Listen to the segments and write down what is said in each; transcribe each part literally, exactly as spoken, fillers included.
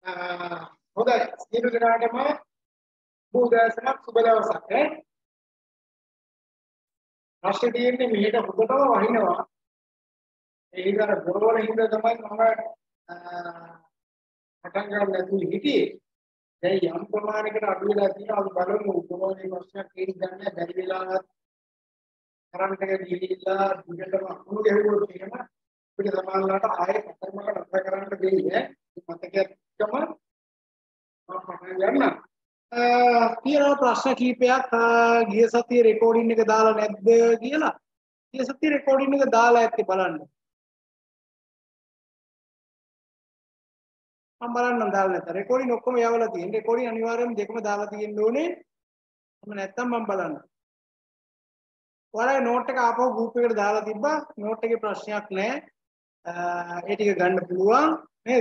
හොඳයි. සියලු දෙනාටම බුදසනක් සුබ දවසක් ඈ. රාශිය තියෙන්නේ මෙහෙට හොදටම වහිනවා. ඒ හින්දා බොරවල හින්දා තමයි මම පටන් ගන්න නැතුව හිටියේ. දැන් යම් ප්‍රමාණයකට අඩු වෙලා තියෙනවා. අපි බලමු කොහොමද ප්‍රශ්නයක් තේරින්නේ බැරි වෙලාවත් කරන්ට් එක දීලා දිගටම අකුණු ගැහුවොත් එහෙම අපිට සමානලාට ආයෙ කතරමක රද්ද කරන්න දෙන්නේ. මතකයක්ම මම පටන් ගන්නවා. තියෙනවා ප්‍රශ්න කීපයක් ගිය සතියේ රෙකෝඩින් එක දාලා නැද්ද කියලා. ගිය සතියේ රෙකෝඩින් එක දාලා ඇත්තේ බලන්න. මම බලන්නම් දාලා නැත්නම් රෙකෝඩින් ඔක්කොම යවලා තියෙන. රෙකෝඩින් අනිවාර්යයෙන්ම දෙකම දාලා තියෙන්න ඕනේ. මම නැත්තම් මම බලන්න. ඔයාලගේ නෝට් එක ආපහු ගෲප් එකට දාලා තිබ්බා. නෝට් එකේ ප්‍රශ්නයක් නැහැ. ඒ ටික ගන්න පුළුවන් නේද?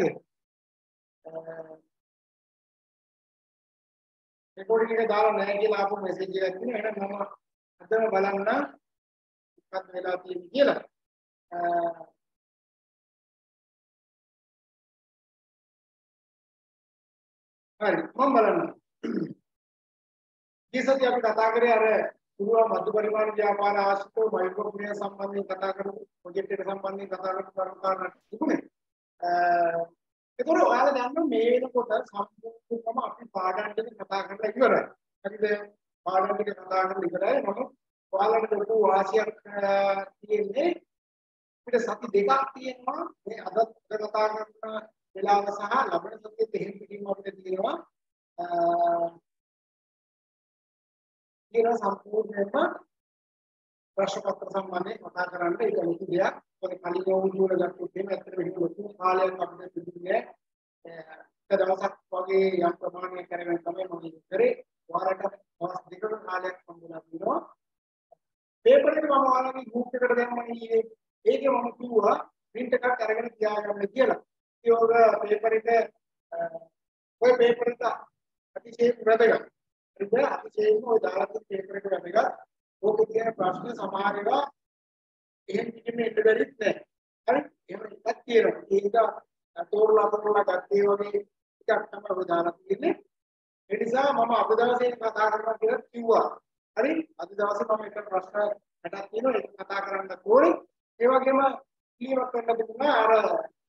රෙකෝඩින් එක දාලා නැහැ කියලා ආපහු මෙසේජ් එකක් තියෙනවා. එහෙනම් මම අදම බලන්න මොකක්ද වෙලා තියෙන්නේ කියලා. හරි මම බලන්න. ඊසති අපි කතා කරේ අර පුරුවා මධ්‍ය පරිමාණ ව්‍යාපාර ආශ්‍රිතව මයික්‍රෝප්‍රිය සම්බන්ධයෙන් කතා කරමු. ප්‍රොජෙක්ට් එක සම්බන්ධයෙන් කතා කරමු කරනවා තිබුණේ. ඒකෝ ඔයාලා දන්නවා මේ වෙනකොට සම්පූර්ණයෙන්ම අපි පාඩම් ටික කතා කරලා ඉවරයි. හරිද? පාඩම් ටික කතා කරලා ඉවරයි. මොකද ඔයාලට ලොකු වාසියක් තියෙන්නේ අපිට සති දෙකක් තියෙනවා මේ අද කතා කරන වෙලාව සහ ලබන සතියේ දෙහින් පිටින් අපිට තියෙනවා කියන සම්පූර්ණයෙන්ම ප්‍රශ්න පත්‍ර සම්බන්ධයෙන් කතා කරන්න ඒක ලොකු දෙයක්. මොකද කලින් යෝගී වල ගත්තොත් එහෙම ඇත්තට මෙහෙම ලොකු කාලයක් අපිට තිබුණේ එක දවසක් වගේ යම් ප්‍රමාණයක් කරගෙන තමයි මම කරේ. වාරයට දවස් දෙකක කාලයක් හම්බුනා තියෙනවා. පේපර් එක මම ඔයාලගේ ගෲප් එකට දැම්මා ඊයේ. ඒකේ මම කිව්වා print එකක් අරගෙන තියාගන්න කියලා. ඒවල පේපර් එක ඔය පේපර් එක අතිශය වැදගත්. ඒක අතිශයම ඔය දාලා තියෙන පේපර් එක වැදගත්. ඕක කියන ප්‍රශ්න සමහර ඒවා එහෙම පිටින් එන්න බැරිත් නැහැ. හරි? එහෙම එකක් තියෙනවා. ඒක තෝරලා අපරලා ගත්තේ වගේ එකක් තමයි ඔය දාලා තියෙන්නේ. ඒ නිසා මම අද දවසේ කතා කරනවා කියලා කිව්වා. හරි? අද දවසේ මම එක ප්‍රශ්න හටක් තියෙනවා ඒක කතා කරන්න ඕනේ. ඒ වගේම ක්ලියර් කරන්න දුන්නා අර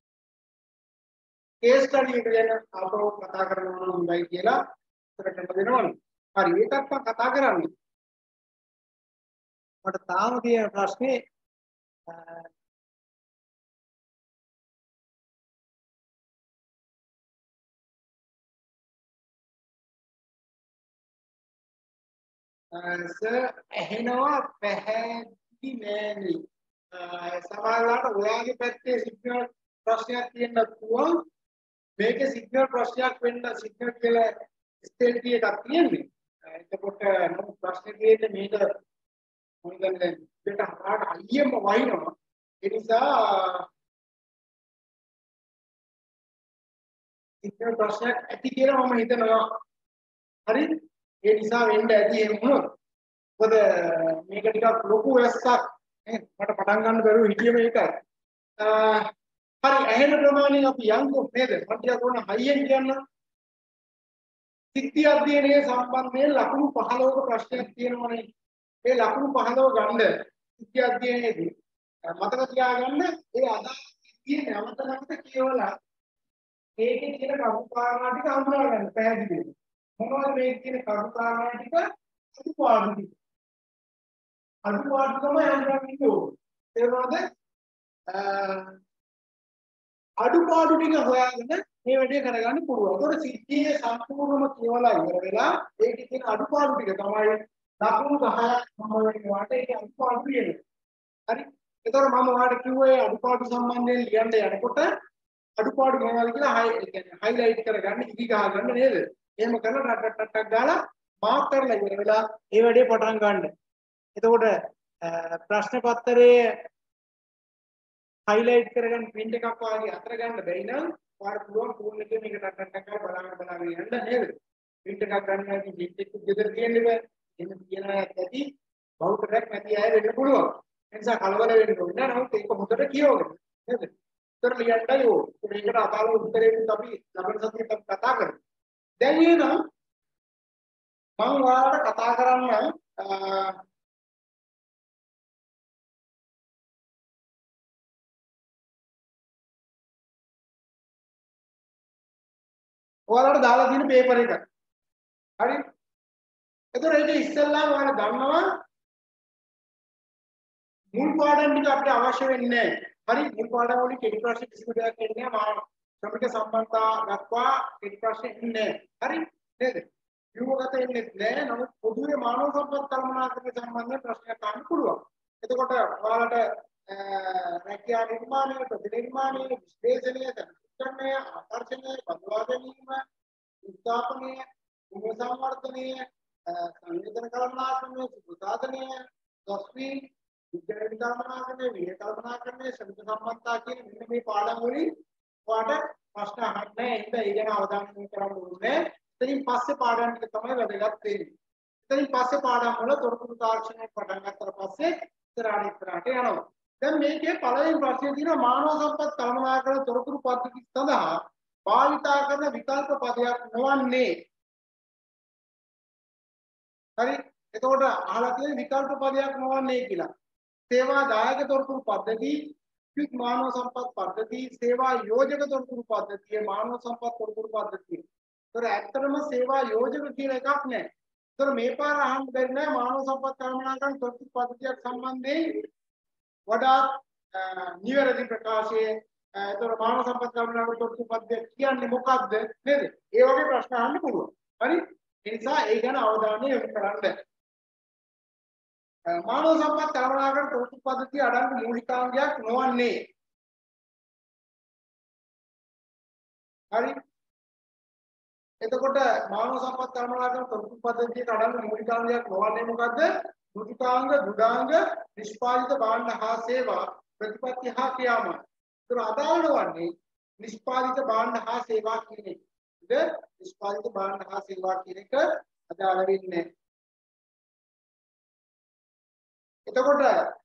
කේස් ස්ටඩි එක ගැන අපව කතා කරනවා හොඳයි කියලා උත්තරයක් දෙනවනේ. හරි ඒකත් මම කතා කරන්නේ. මට තාම තියෙන ප්‍රශ්නේ සර් එහෙනවා පැහැදිලි නෑනේ. සමහරවිට ඔයාගේ පැත්තේ සිග්නල් ප්‍රශ්නයක් තියෙන්න පුළුවන්. මේකේ සිග්නල් ප්‍රශ්නයක් වෙන්න සිග්නල් කියලා ස්ටේටි එකක් තියෙන්නේ. එතකොට නමුත් ප්‍රශ්නේ තියෙන්නේ මේක මොකද දැන් දෙට හරහාට අයියම වයින්නවා. ඒ නිසා සිග්නල් ප්‍රශ්නයක් ඇති කියලා මම හිතනවා. හරිද? ඒ නිසා වෙන්න ඇති එහෙම වුණොත්. මොකද මේක ටිකක් ලොකු වැස්සක්. නේ මට පටන් ගන්න බැරුව හිටියේ මේකයි. හරි ඇහෙන ප්‍රමාණය අපි යන්කෝ නේද? මම ටිකක් ඕන හයියෙන් කියන්න. සිද්ධි අධ්‍යයනයේ සම්බන්ධයෙන් ලකුණු පහළොවක ප්‍රශ්නයක් තියෙනවනේ. ඒ ලකුණු පහළොව ගන්න සිද්ධි අධ්‍යයනයේදී මතක තියාගන්න ඒ අදාළ සිද්ධිය නැවත නැවත කියවලා ඒකේ තියෙන කරුණා ටික හඳුනා ගන්න පැහැදිලිව. මොනවද මේ කියන කරුණා ටික අදුපාඩු ටික. අදුපාඩු තමයි හඳුනාගන්න ඕනේ. තේරුණාද? අදුපාඩු ටික හොයාගෙන මේ වැඩේ කරගන්න පුළුවන්. ඒතකොට සිද්ධියේ සම්පූර්ණම කියවලා ඉවර වෙලා ඒකේ තියෙන අදුපාඩු ටික තමයි ලකුණු දහයක් මම වෙනවාට ඒක අදුපාඩු කියනවා. හරි? ඒතකොට මම ඔයාලට කිව්වේ අදුපාඩු සම්බන්ධයෙන් ලියන්න යනකොට අදුපාඩු මොනවද කියලා හයි ඒ කියන්නේ හයිලයිට් කරගන්න ඉදි ගහගන්න නේද? එහෙම කරලා ටක් ටක් ටක් ගාලා මාක් කරලා ඉවර වෙලා ඒ වැඩේ පටන් ගන්න. එතකොට ප්‍රශ්න පත්‍රයේ හයිලයිට් කරගන්න print එකක් වාගේ අතර ගන්න බැරි නම් ඔයාලට පුළුවන් ෆෝන් එකේ මේක ටක් ටක් ටක් බලාගෙන බලාගෙන යන්න නේද? print එකක් ගන්න නැති print එකක් දෙතර තියෙන්නේ බෑ. එහෙම තියන ඇති බෞද්ධයක් නැති අය වෙන්න පුළුවන්. ඒ නිසා කලබල වෙන්න ඕනේ නැහැ. නමුත් ඒක හොඳට කියවගන්න. නේද? උත්තර ලියන්නයි ඕනේ. මේකට අදාළ උත්තරේ අපි ලබන සතියේ අපි කතා කරමු. දැන් එහෙනම් මම ඔයාලට කතා කරන්නම් ඔයාලට දාලා තියෙන පේපර් එක. හරි. එතකොට ඒක ඉස්සෙල්ලාම ඔයාලා ගන්නවා මුල් පාඩම් ටික අපිට අවශ්‍ය වෙන්නේ නැහැ. හරි මුල් පාඩම් වලින් කෙටි ප්‍රශ්න කිසිම දෙයක් එන්නේ නැහැ. මා ශ්‍රමික සම්බන්ධතා දක්වා කෙටි ප්‍රශ්න ඉන්නේ නැහැ. හරි නේද? ව්‍යුහගත එන්නේ නැහැ. නමුත් පොදුවේ මානව සම්පත් කළමනාකරණය සම්බන්ධ ප්‍රශ්නයක් අහන්න පුළුවන්. එතකොට ඔයාලට රැකියා නිර්මාණය, ප්‍රතිනිර්මාණය, විශ්ලේෂණය, සංස්කරණය, ආකර්ෂණය, බඳවා ගැනීම, උත්පාදනය, භූමි සංවර්ධනය, සංවේදන කළමනාකරණය, සුසාධනය, දස්වි විද්‍යාවේ කල්පනාකරණය, විහය කල්පනාකරණය, ශ්‍රමික සම්බන්ධතා කියන මෙන්න මේ පාඩම් වලින් ඔයාලට ප්‍රශ්න අහන්න නැහැ. ඒක ඒ ගැන අවධානය යොමු කරන්න ඕනේ. එතනින් පස්සේ පාඩම් ටික තමයි වැදගත් වෙන්නේ. එතනින් පස්සේ පාඩම් වල තොරතුරු තාක්ෂණය පටන් ගන්නතර පස්සේ ඉස්සරහට ඉස්සරහට යනවා. දැන් මේකේ පළවෙනි ප්‍රශ්නේ තියෙනවා මානව සම්පත් කළමනාකරණ තොරතුරු පද්ධති සඳහා භාවිතා කරන විකල්ප පදයක් නොවන්නේ. හරි. එතකොට අහලා තියෙන විකල්ප පදයක් නොවන්නේ කියලා. सेवा दायक तोरतुरु पद्धति क्विक मानव संपद पद्धति सेवा योजक तोरतुरु पद्धति मानव संपद तोरतुरु पद्धति तर ඇත්තටම सेवा योजक කියන එකක් නැහැ. ඒතර මේ පාර අහන්න බැරි නෑ මානව සම්පත් කළමනාකරණ තොරතුරු පද්ධතියක් සම්බන්ධයෙන් වඩාත් නිවැරදි ප්‍රකාශයේ ඒතර මානව සම්පත් කළමනාකරණ තොරතුරු පද්ධතිය කියන්නේ මොකක්ද නේද? ඒ වගේ ප්‍රශ්න අහන්න පුළුවන්. හරි? ඒ නිසා ඒ ගැන අවධානය යොමු කරන්න. මානව සම්පත් කළමනාකරණ තොරතුරු පද්ධතිය අඩංගු මූලිකාංගයක් නොවන්නේ. හරි. එතකොට මානව සම්පත් කළමනාකරණ තොරතුරු පද්ධතියට අඩංගු මූලිකාංගයක් නොවන්නේ මොකද්ද? මූලිකාංග, ගුණාංග, නිෂ්පාදිත භාණ්ඩ හා සේවා, ප්‍රතිපත්ති හා ක්‍රියාමාර්ග. ඒතර අදාළ වන්නේ නිෂ්පාදිත භාණ්ඩ හා සේවා කියන එක. නිෂ්පාදිත භාණ්ඩ හා සේවා කියන එක අදාළ වෙන්නේ. එතකොට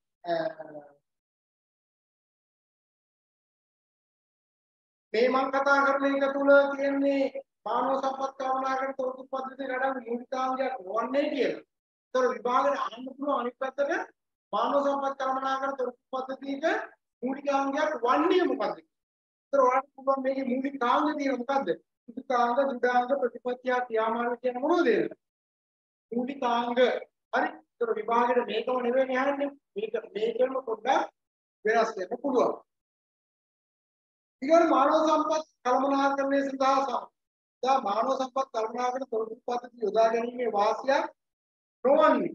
මේ මම කතා කරන එක තුල කියන්නේ මානව සම්පත් කළමනාකරණ තොරතුරු පද්ධතියට අඩංගු මූලිකාංගයක් නොවන්නේ කියලා. ඒතර විභාගයට අහන්න පුළුවන් අනිත් පැත්තට මානව සම්පත් කළමනාකරණ තොරතුරු පද්ධතියක මූලිකාංගයක් වන්නේ මොකද්ද? ඒතර ඔයාලට පුළුවන් මේකේ මූලිකාංග තියෙන මොකද්ද? මූලිකාංග, දුඩාංග, ප්‍රතිපත්තිය, ක්‍රියාමාර්ග කියන මොනවද ඒ? මූලිකාංග. හරි. ඒතර විභාගයට මේකම නෙවෙයි අහන්නේ. මේක මේකෙම පොඩ්ඩක් වෙනස් වෙන්න පුළුවන්. ඊළඟ මානව සම්පත් කළමනාකරණය සඳහා දා මානව සම්පත් කළමනාකරණ තොරතුරු පද්ධති යොදා ගැනීමේ වාසියක් නොවන්නේ.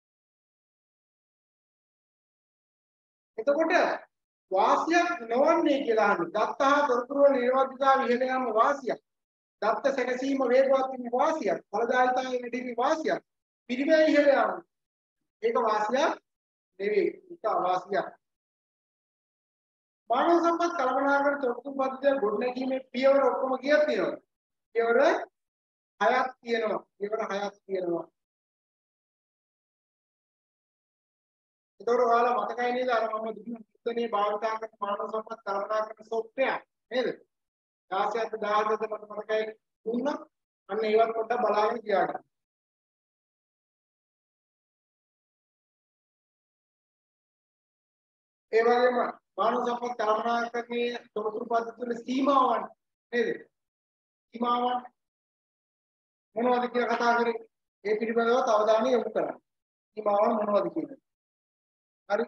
එතකොට වාසියක් නොවන්නේ කියලා අහන්නේ. දත්ත හා තොරතුරු වල නිර්වද්‍යතාව ඉහළ යාම වාසියක්. දත්ත සැකසීම වේගවත් වීම වාසියක්. ඵලදායීතාවය වැඩි වීම වාසියක්. පිරිවැය ඉහළ යාම. ඒක වාසියක් නෙවෙයි. ඒක අවාසියක්. මානව සම්පත් කළමනාකරණ තොරතුරු පද්ධතිය ගොඩනැගීමේ පියවර ඔක්කොම කීයක් තියෙනවද? පියවර හයක් තියෙනවා. පියවර හයක් තියෙනවා. ඒතකොට ඔයාලා මතකයි නේද අර මම දුන්න පුතනේ භාවිතා කරන මානව සම්පත් කළමනාකරණ සොෆ්ට්වෙයාර් නේද? දාසයත් දහසත් මට මතකයි දුන්නා. අන්න ඒවත් පොඩ්ඩක් බලාගෙන ගියාට. ඒ වගේම මානව සම්පත් කළමනාකරණයේ තොරතුරු පද්ධතිවල සීමාවන් නේද? සීමාවන් මොනවද කියලා කතා කරේ? ඒ පිළිබඳව අවධානය යොමු කරන්න. සීමාවන් මොනවද කියන්නේ? හරි.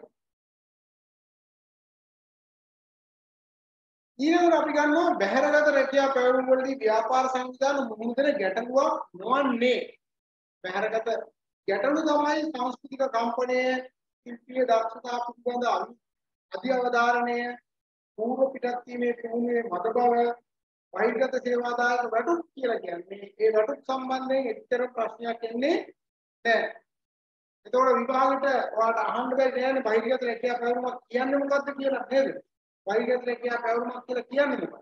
ඊළඟට අපි ගන්නවා බහැරගත රැකියා පැවැත්ම වලදී ව්‍යාපාර සංවිධාන මුහුණ දෙන ගැටලුවක් නොවන්නේ. බහැරගත ගැටලු තමයි සංස්කෘතික කම්පනය, ශිල්පීය දක්ෂතා පිළිබඳ අධි අවධාරණය, පූර්ව පිටත් වීමේ පුහුණුවේ මද බව, බහිර්ගත සේවාදායක වැටුප් කියලා කියන්නේ. ඒ වැටුප් සම්බන්ධයෙන් එච්චර ප්‍රශ්නයක් එන්නේ නැහැ. එතකොට විභාගෙට ඔයාලට අහන්න බැරි නෑනේ බහිර්ගත රැකියා පැවැත්මක් කියන්නේ මොකද්ද කියලා නේද? බහිර්ගත රැකියා පැවැත්මක් කියලා කියන්නේ මොකක්ද?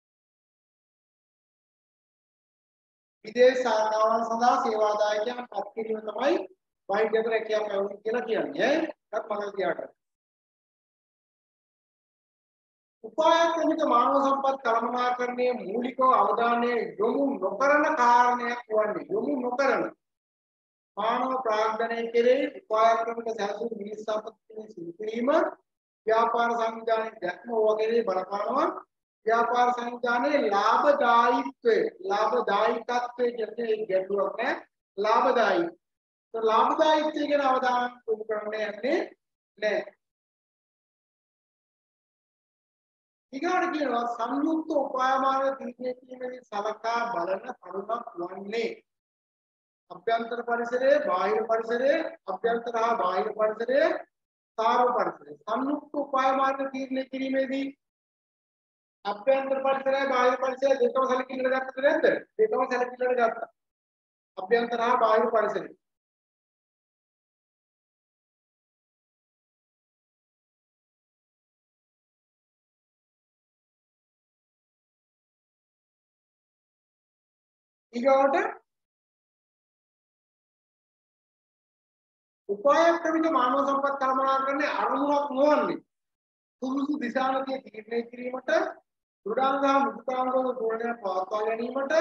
විදේශ ශාඛාවන් සඳහා සේවාදායකයන් පත් කිරීම තමයි බහිර්ගත රැකියා පැවැත්ම කියලා කියන්නේ. ඒකත් මම කියාගන්න. උපායක්‍රමික මානව සම්පත් කළමනාකරණයේ මූලිකව අවධානය යොමු නොකරන කාරණයක් වන්නේ යොමු නොකරන මානව ප්‍රාග්ධනය කෙරෙහි උපායක්‍රමික සැලසුම් මිනිස් සම්පත්තියේ සිදු කිරීම ව්‍යාපාර සංවිධානයේ දැක්ම වගේ බලපානවා ව්‍යාපාර සංවිධානයේ ලාභදායීත්වය ලාභදායීකත්වය කියන්නේ ගැටලුවක් නෑ ලාභදායී તો ලාභදායීත්වය ගැන අවධානය යොමු කරන්න යන්නේ නෑ ඊගාට කියනවා සංයුක්ත උපායමාන තීරණය කිරීමේදී සලකා බලන කරුණක් වන්නේ අභ්‍යන්තර පරිසරයේ බාහිර පරිසරයේ අභ්‍යන්තර හා බාහිර පරිසරයේ සාර්ව පරිසරයේ සංයුක්ත උපායමාන තීරණය කිරීමේදී අභ්‍යන්තර පරිසරය බාහිර පරිසරය දෙකම සැලකිල්ලට ගත්තද නැද්ද දෙකම සැලකිල්ලට ගත්තා අභ්‍යන්තර හා බාහිර පරිසරය ඊගොඩ උපායක්‍රමික මානව සම්පත් කළමනාකරණයේ අරමුණක් නොවන්නේ සුදුසු දිශානකයේ තීරණය කිරීමට දෘಢාංග මුක්තාංගවල ධෝරණය පවත්වා ගැනීමට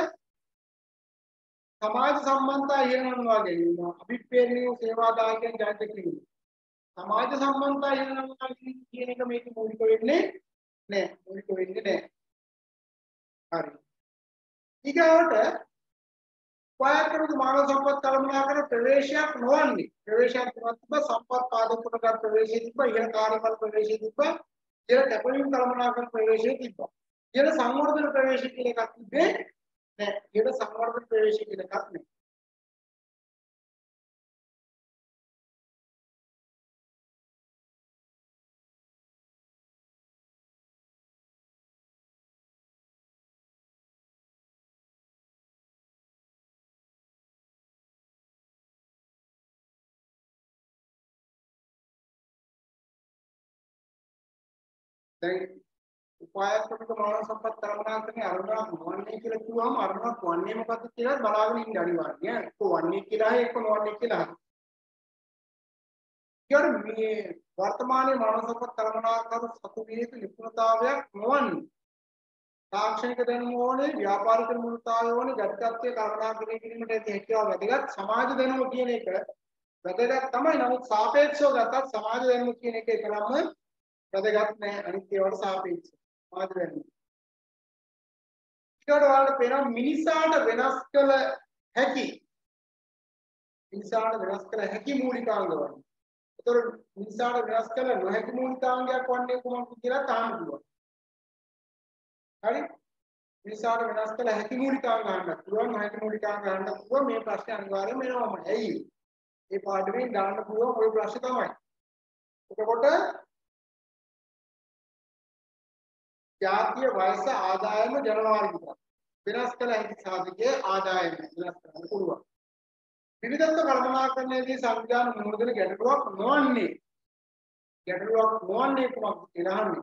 සමාජ සම්බන්ධතා ඉහළනවා ගැනීම අභිප්‍රේරණීය සේවාදායකයන් ජනිත කිරීම සමාජ සම්බන්ධතා ඉහළනවා කියන එක මේක මූලික වෙන්නේ නෑ මූලික වෙන්නේ නෑ හරි ඊගොඩ උපායක්‍රමික මානව සම්පත් කළමනාකරණ ප්‍රවේශයක් නොවන්නේ ප්‍රවේශයක් තුනක් සම්පත් පාදක කොට ප්‍රවේශය තිබ්බ ඉහළ කාර්යබල ප්‍රවේශය තිබ්බ ඉහළ කැපවීම කළමනාකරණ ප්‍රවේශය තිබ්බ ඉහළ සංවර්ධන ප්‍රවේශය කියන එකක් තිබ්බේ නෑ ඉහළ සංවර්ධන ප්‍රවේශය කියන එකක් නෑ දැන් උපායක්‍රමික මානව සම්පත් කළමනාකරණයේ අරමුණක් නොවන්නේ කියලා කිව්වම අරමුණක් වන්නේ මොකක්ද කියලා බලාගෙන ඉන්න අනිවාර්යයි. එක්ක වන්නේ කියලා හරි එක්ක නොවන්නේ කියලා හරි. ඊට මේ වර්තමානයේ මානව සම්පත් කළමනාකරණ සතු විය යුතු නිපුණතාවයක් නොවන්නේ. තාක්ෂණික දැනුම ඕනේ, ව්‍යාපාරික නිපුණතාවය ඕනේ, ගතිකත්වයේ කළමනාකරණය කිරීමට ඇති හැකියාව වැදගත්. සමාජ දැනුම කියන එක වැදගත් තමයි. නමුත් සාපේක්ෂව ගත්තත් සමාජ දැනුම කියන එක එකලම වැදගත් නැහැ අනිත් ඒවාට සාපේක්ෂව සමාජ දැනුම. ඊට වඩා පෙර මිනිසාට වෙනස් කළ හැකි මිනිසාට වෙනස් කළ හැකි මූලිකාංග වන්නේ. ඒතර මිනිසාට වෙනස් කළ නොහැකි මූලිකාංගයක් වන්නේ කොහොමද කියලා තාම පුළුවන්. හරි? මිනිසාට වෙනස් කළ හැකි මූලිකාංග ගන්න පුළුවන් නොහැකි මූලිකාංග ගන්න පුළුවන් මේ ප්‍රශ්නේ අනිවාර්යයෙන්ම එනවාම. ඇයි? මේ පාඩමෙන් දාන්න පුළුවන් ওই ප්‍රශ්න තමයි. එතකොට ජාතිය වයස ආදායම ජනවාරි වෙනස් කළ හැකි සාධකයේ ආදායම වෙනස් කරන්න පුළුවන්. විවිධත්ව කළමනාකරණයේදී සංවිධාන මුහුණ ගැටලුවක් නොවන්නේ ගැටලුවක් නොවන්නේ කොහොමද කියලා අහන්නේ.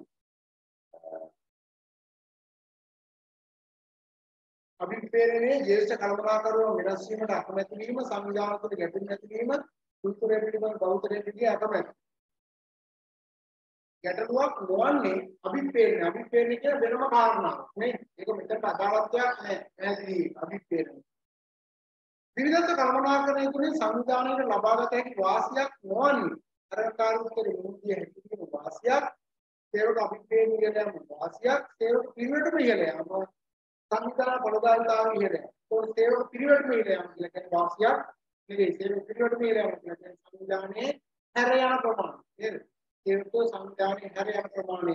අභිප්‍රේරණයේ ජේෂ්ඨ කළමනාකරුවන් වෙනස් වීමට අකමැති වීම සංවිධාන තුළ ගැටුම් ඇති වීම කුල්තුරේ පිළිබඳ බෞද්ධරේ පිළිගැ අකමැති ගැටලුවක් නොවන්නේ අභිප්‍රේරණය අභිප්‍රේරණය කියන වෙනම කාරණාවක් නේ ඒක මෙතනට අදාළත්වයක් නැහැ පැහැදිලි අභිප්‍රේරණය විවිධත්ව කළමනාකරණය තුළින් සංවිධානයට ලබාගත හැකි වාසියක් නොවන්නේ අරකාරුත්තර මුදිය හැකියන වාසියක් සේවක අභිප්‍රේරණය කියන වාසියක් සේවක පිළිවෙලටම ඉහළ යාම සංවිධාන බලදායීතාවය ඉහළ යාම ඒක සේවක පිළිවෙලටම ඉහළ යාම කියලා කියන වාසියක් නෙවෙයි සේවක පිළිවෙලටම ඉහළ යාම කියලා කියන්නේ සංවිධානයේ හැර යන ප්‍රමාණය නේද ඒක සංවිධානයේ හැර යන ප්‍රමාණය.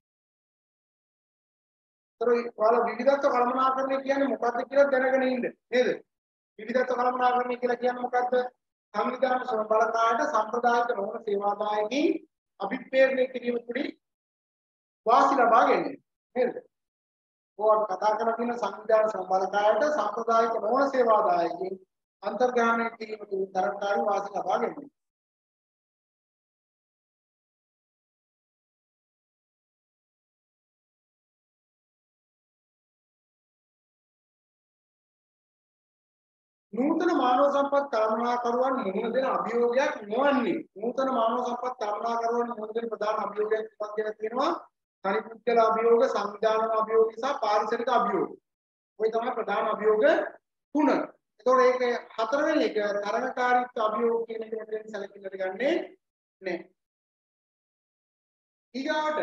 ඒතරයි වල විවිධත්ව කළමනාකරණය කියන්නේ මොකක්ද කියලා දැනගෙන ඉන්න නේද? විවිධත්ව කළමනාකරණය කියලා කියන්නේ මොකක්ද? සංවිධාන බලකායට සම්ප්‍රදායික නොවන සේවාදායකින් අභිප්‍රේරණය කිරීම තුළින් වාසි ලබා ගැනීම නේද? ඕවට කතා කරලා තියෙන සංවිධාන බලකායට සම්ප්‍රදායික නොවන සේවාදායකින් අන්තර්ග්‍රහණය කිරීම තුළින් තරකාරී වාසි ලබා ගැනීම. නූතන මානව සම්පත් කළමනාකරුවන් මුහුණ දෙන අභියෝගයක් නොවන්නේ නූතන මානව සම්පත් කළමනාකරුවන් මුහුණ දෙන ප්‍රධාන අභියෝගයක් මොකක්ද කියලා කියනවා තනි පුද්ගල අභියෝග, සංවිධාන අභියෝග සහ පාරිසරික අභියෝග. ඔය තමයි ප්‍රධාන අභියෝග තුන. එතකොට ඒක හතරවෙනි එක තරණකාරීත්ව අභියෝග කියන එක මෙතෙන් සැලකිල්ලට ගන්නේ නැහැ. ඊගාට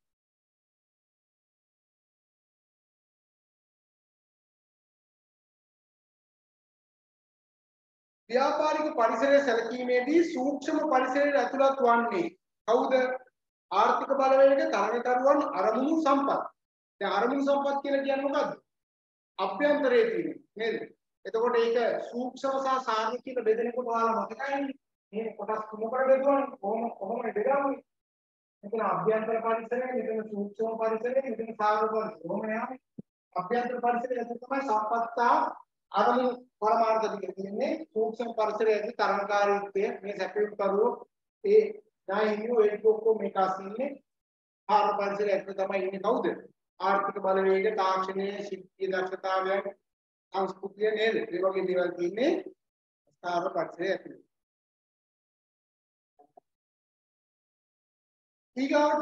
ව්‍යාපාරික පරිසරය සැලකීමේදී සූක්ෂම පරිසරයට ඇතුළත් වන්නේ කවුද? ආර්ථික බලවේග, තරණකරුවන්, අරමුණු සම්පත්. දැන් අරමුණු සම්පත් කියලා කියන්නේ මොකද්ද? අභ්‍යන්තරයේ තියෙන නේද? එතකොට ඒක සූක්ෂම සහ සාර්ථක කියලා බෙදෙනකොට ඔයාලා මතකයිනේ. මේ කොටස් තුනකට බෙදුවානේ. කොහොම කොහොමද බෙදාන්නේ? මෙතන අභ්‍යන්තර පරිසරය, මෙතන සූක්ෂම පරිසරය, මෙතන සාර්ථක පරිසරය. කොහොම යන්නේ? අභ්‍යන්තර පරිසරය ඇතුළත තමයි සම්පත්ත අරමුණු පරමාර්ථ දෙක තියෙන්නේ. සූක්ෂම පරිසරයේදී තරණකාරීත්වය මේ සැපයුම් කරුවෝ ඒ නායකයෝ ඒක ඔක්කොම මේක අසින්නේ. ආර්ථික පරිසරය ඇතුළත තමයි ඉන්නේ කවුද? ආර්ථික බලවේග, තාක්ෂණයේ ශිල්පීය දක්ෂතාවයන්, සංස්කෘතිය නේද? ඒ වගේ දේවල් තියෙන්නේ ස්ථාවර පරිසරය ඇතුළේ. ඊගාවට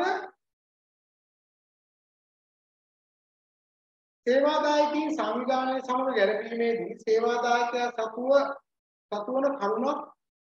සේවාදායකයන් සංවිධානයේ සමග ගැළපීමේදී සේවාදායකයා සතුව සතුවන කරුණක්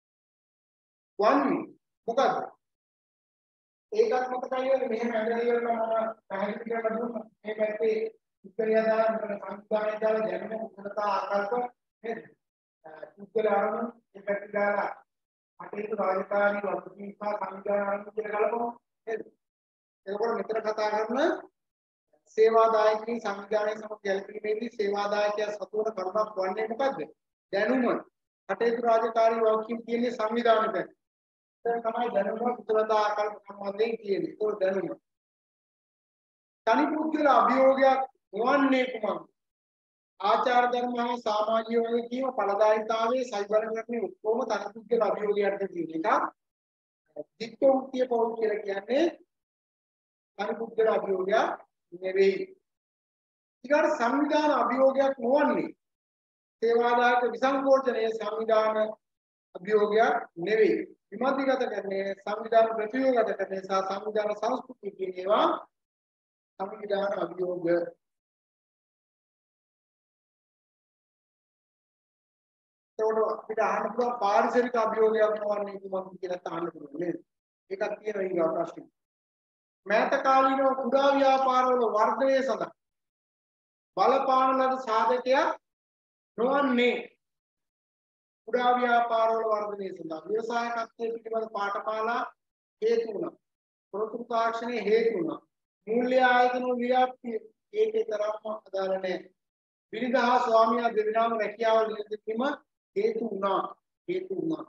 වන්නේ මොකද්ද? ඒකත් මතකයි වෙන්නේ මෙහෙම ඇදලා ඉවරලා මම පැහැදිලි කරලා දුන්නා. මේ පැත්තේ උත්තරිය දාලා මෙතන සංවිධානය දාලා දැනෙන උත්තරතා ආකල්ප නේද? උත්තර ආරම්භ මේ පැත්තේ දාලා අටේක රාජකාරී වර්ගීකා සංවිධාන ආරම්භ කියලා ගලපමු නේද? එතකොට මෙතන කතා කරන සේවාදායකයන් සංවිධානයේ සමග ගැළපීමේදී සේවාදායකයා සතුවන කරුණක් වන්නේ මොකද්ද? දැනුම. කටයුතු රාජකාරී වගකීම් තියෙන්නේ සංවිධානයක. ඒක තමයි දැනුම උත්තරතා ආකල්ප සම්බන්ධයෙන් කියන්නේ. ඒක දැනුම. තනි පුද්ගල අභියෝගයක් නොවන්නේ කුමක්ද? ආචාර ධර්ම හා සමාජීය වගකීම ඵලදායීතාවයේ සයිබරකරණයේ ඔක්කොම තනි පුද්ගල අභියෝගයන්ට තියෙන එක. දික්කෝක්තිය පොල් කියලා කියන්නේ තනි පුද්ගල අභියෝගයක් නෙවෙයි. ඊගාට සංවිධාන අභියෝගයක් නොවන්නේ සේවාදායක විසංකෝචනයේ සංවිධාන අභියෝගයක් නෙවෙයි. විමතිගත කරන්නේ සංවිධාන ප්‍රතියෝගත කරන්නේ සහ සංවිධාන සංස්කෘතිය කියන ඒවා සංවිධාන අභියෝග. ඒකට අපිට අහන්න පුළුවන් පාරිසරික අභියෝගයක් නොවන්නේ කොහොමද කියලා අහන්න පුළුවන් නේද? ඒකක් තියෙනවා ඊගා ප්‍රශ්නේ. මෑත කාලීනව කුඩා ව්‍යාපාරවල වර්ධනය සඳහා බලපාන ලද සාධකයක් නොවන්නේ කුඩා ව්‍යාපාරවල වර්ධනය සඳහා ව්‍යවසායකත්වයේ පිළිබඳ පාඨමාලා හේතු වුණා. ප්‍රොතුරු තාක්ෂණයේ හේතු වුණා. මූල්‍ය ආයතන ව්‍යාප්තිය ඒකේ තරම්ම අදාළ නැහැ. විනිදහා ස්වාමියා දෙදෙනාම රැකියාව නිරතවීම හේතු වුණා. හේතු වුණා.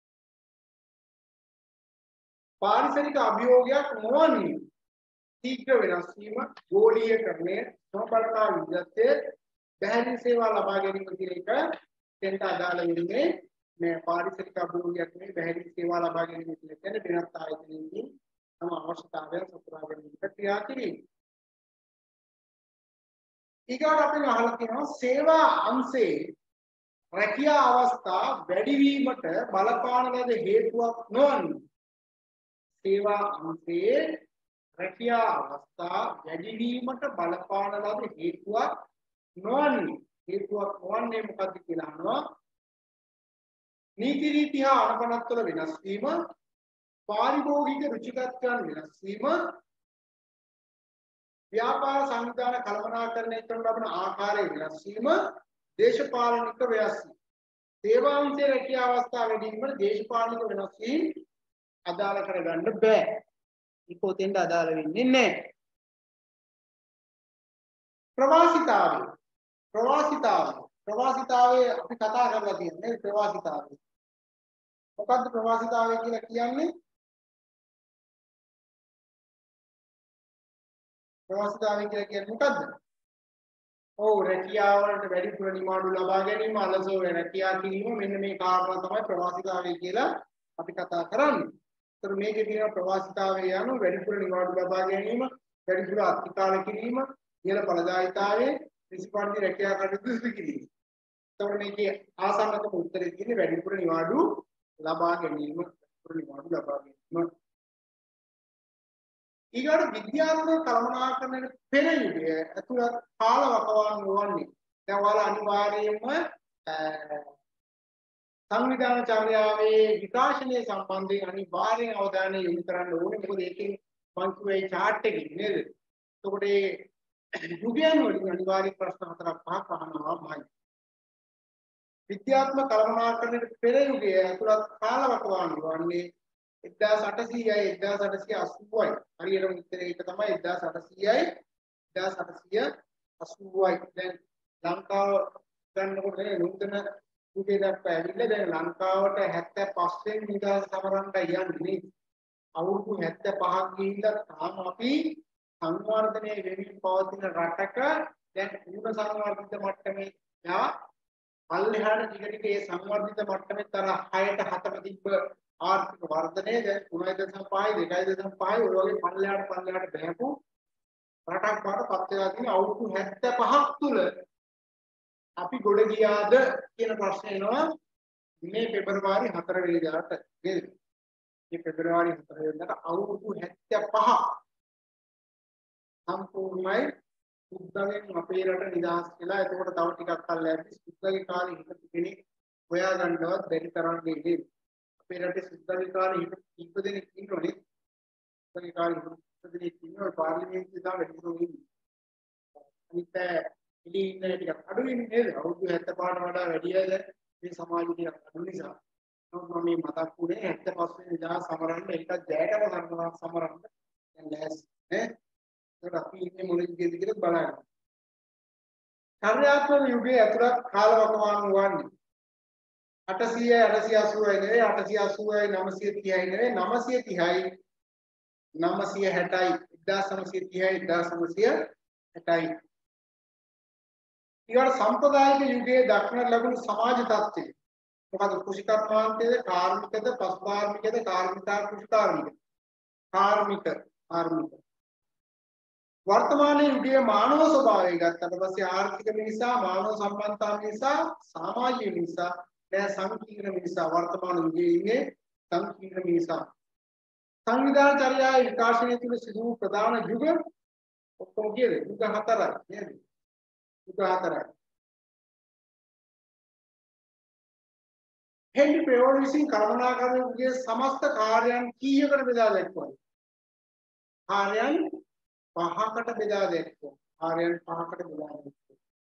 පාරිසරික අභියෝගයක් නොවන්නේ ශීඝ්‍ර වෙනස් වීම, ගෝලීයකරණය, සමබරතා විද්‍යාවේ බැහැරි සේවා ලබා ගැනීම කියන එක දෙන්නට අදාළ වෙන්නේ මේ පාරිසරික අභියෝගයක් නෙවෙයි බැහැරි සේවා ලබා ගැනීම කියන්නේ වෙනත් ආයතනයකින් තම අවශ්‍යතාවයන් සපුරා ගැනීමට ක්‍රියා කිරීම. ඊගොඩ අපි අහලා තියෙනවා සේවා අංශේ රැකියා අවස්ථා වැඩිවීමට බලපාන ලද හේතුවක් නොවන්නේ. සේවා අංශේ රැකියා අවස්ථා වැඩිවීමට බලපාන ලද හේතුවක් නොවන්නේ. හේතුවක් නොවන්නේ මොකක්ද කියලා අහනවා. නීති රීති හා අනුපනත්වල වෙනස් වීම, පාරිභෝගික රුචිකත්වයන් වෙනස් වීම, ව්‍යාපාර සංවිධාන කළමනාකරණය කරන ලබන ආකාරය වෙනස් වීම, දේශපාලනික වෙනස් වීම. සේවාංශයේ රැකියා අවස්ථා වැඩි වීමට දේශපාලනික වෙනස් වීම අදාළ කරගන්න බෑ. ඉපොතෙන්ද අදාළ වෙන්නේ නැහැ. ප්‍රවාසිතාවය. ප්‍රවාසිතාවය. ප්‍රවාසිතාවය අපි කතා කරලා තියෙන්නේ ප්‍රවාසිතාවය. මොකද්ද ප්‍රවාසිතාවය කියලා කියන්නේ? ප්‍රවාසිතාවය කියලා කියන්නේ මොකද්ද? ඔව් රැකියාව වලට වැඩිපුර නිමාඩු ලබා ගැනීම, අලසව රැකියා කිරීම මෙන්න මේ කාරණා තමයි ප්‍රවාසිතාවය කියලා අපි කතා කරන්නේ. ඒතර මේකේ තියෙන ප්‍රවාසිතාවය යනු වැඩිපුර නිවාඩු ලබා ගැනීම, වැඩිපුර අත්කාල කිරීම, ඉහළ ඵලදායීතාවයේ නිසිපරිදි රැකියා කටයුතු සිදු කිරීම. ඒතර මේකේ ආසන්නතම උත්තරේ තියෙන්නේ වැඩිපුර නිවාඩු ලබා ගැනීම, වැඩිපුර නිවාඩු ලබා ගැනීම. ඊගොඩ විද්‍යාත්මක කළමනාකරණයට පෙර යුගයේ අතුලත් කාල වකවානුව වන්නේ. දැන් ඔයාලා අනිවාර්යයෙන්ම සංවිධාන චර්යාවේ විකාශනය සම්බන්ධයෙන් අනිවාර්යෙන් අවධානය යොමු කරන්න ඕනේ. මොකද ඒකෙන් මම කිව්වේ chart එකකින් නේද? එතකොට ඒ යුගයන් වලින් අනිවාර්ය ප්‍රශ්න හතරක් පහක් අහනවාමයි. විද්‍යාත්මක කළමනාකරණයට පෙර යුගයේ අතුලත් කාල වකවානුව වන්නේ එක්දාස් අටසීයයි එක්දාස් අටසිය අසූවයි. හරියටම උත්තරේ ඒක තමයි එක්දාස් අටසීයයි එක්දාස් අටසිය අසූවයි. දැන් ලංකාව ගන්නකොට නේ නූතන යුගයේ දක්වා ඇවිල්ලා දැන් ලංකාවට හැත්තෑ පහ වෙනි නිදහස සමරන්න යන්නේ නේ. අවුරුදු හැත්තෑ පහක් ගිහිල්ලා තාම අපි සංවර්ධනයේ වෙමින් පවතින රටක දැන් පූර්ණ සංවර්ධිත මට්ටමේ යා පල්ලෙහාට ටික ටික ඒ සංවර්ධිත මට්ටමේ තර හයට හතක තිබ්බ ආර්ථික වර්ධනය දැන් තුනයි දශම පහයි දෙකයි දශම පහයි ඔය වගේ පල්ලෙහාට පල්ලෙහාට බහැපු රටක් බවට පත් වෙලා තියෙන අවුරුදු හැත්තෑ පහක් තුල අපි ගොඩ ගියාද කියන ප්‍රශ්නේ එනවා මේ පෙබරවාරි හතර වෙනිදාට නේද? මේ පෙබරවාරි හතර වෙනිදාට අවුරුදු හැත්තෑ පහ සම්පූර්ණයි සුද්දගෙන් අපේ රට නිදහස් වෙලා. එතකොට තව ටිකක් කල් යද්දි සුද්දගේ කාලේ හිටපු කෙනෙක් හොයා ගන්නවත් බැරි තරම් දෙන්නේ. අපේ රටේ සුද්දගේ කාලේ හිටපු කීප දෙනෙක් ඉන්නෝනේ. සුද්දගේ කාලේ හිටපු කීප දෙනෙක් ඉන්නවා පාර්ලිමේන්තුවේ තාම වැඩිපුර ඉන්නේ. අනිත් ඉලි ඉන්නේ ටිකක් අඩුයි නේද? අවුරුදු හැත්තෑ පහට වඩා වැඩියද මේ සමාජෙ ටිකක් අඩු නිසා. නමුත් මම මේ මතක් වුණේ හැත්තෑ පහ වෙනි දා සමරන්න ඒකත් ජයටම ගන්නවා සමරන්න. දැන් ලෑස්ති නේ? ඒක අපි ඉන්නේ මොන විදිහද කියලා බලන්න. චර්යාත්මක යුගයේ අතුරක් කාල වකවානුව වන්නේ අටසීයයි අටසිය අසූවයි නෙවෙයි අටසිය අසූවයි නවසිය තිහයි නෙවෙයි නවසිය තිහයි නවසිය හැටයි එක්දාස් නවසිය තිහයි එක්දාස් නවසිය හැටයි. ඊට සම්ප්‍රදායික යුගයේ දක්නට ලැබුණු සමාජ තත්ත්වය මොකද? කෘෂිකර්මාන්තයේද කාර්මිකද පස්කාර්මිකද කාර්මිකා කෘෂිකාර්මික කාර්මික කාර්මික වර්තමානයේ යුගයේ මානව ස්වභාවය ගත්තට පස්සේ ආර්ථික මිනිසා මානව සම්බන්ධතා මිනිසා සමාජීය මිනිසා දැන් සංකීර්ණ මිනිසා වර්තමාන යුගයේ ඉන්නේ සංකීර්ණ මිනිසා. සංවිධාන චර්යාවේ විකාශනය තුළ සිදු වූ ප්‍රධාන යුග ඔක්කොම කියන්නේ යුග හතරයි නේද? යුග හතරයි. හෙන්රි ප්‍රයෝඩ් විසින් කළමනාකරන යුගයේ සමස්ත කාර්යයන් කීයකට බෙදා දැක්වුවා? කාර්යයන් පහකට බෙදා දැක්වුවා. කාර්යයන් පහකට බෙදා දැක්වුවා.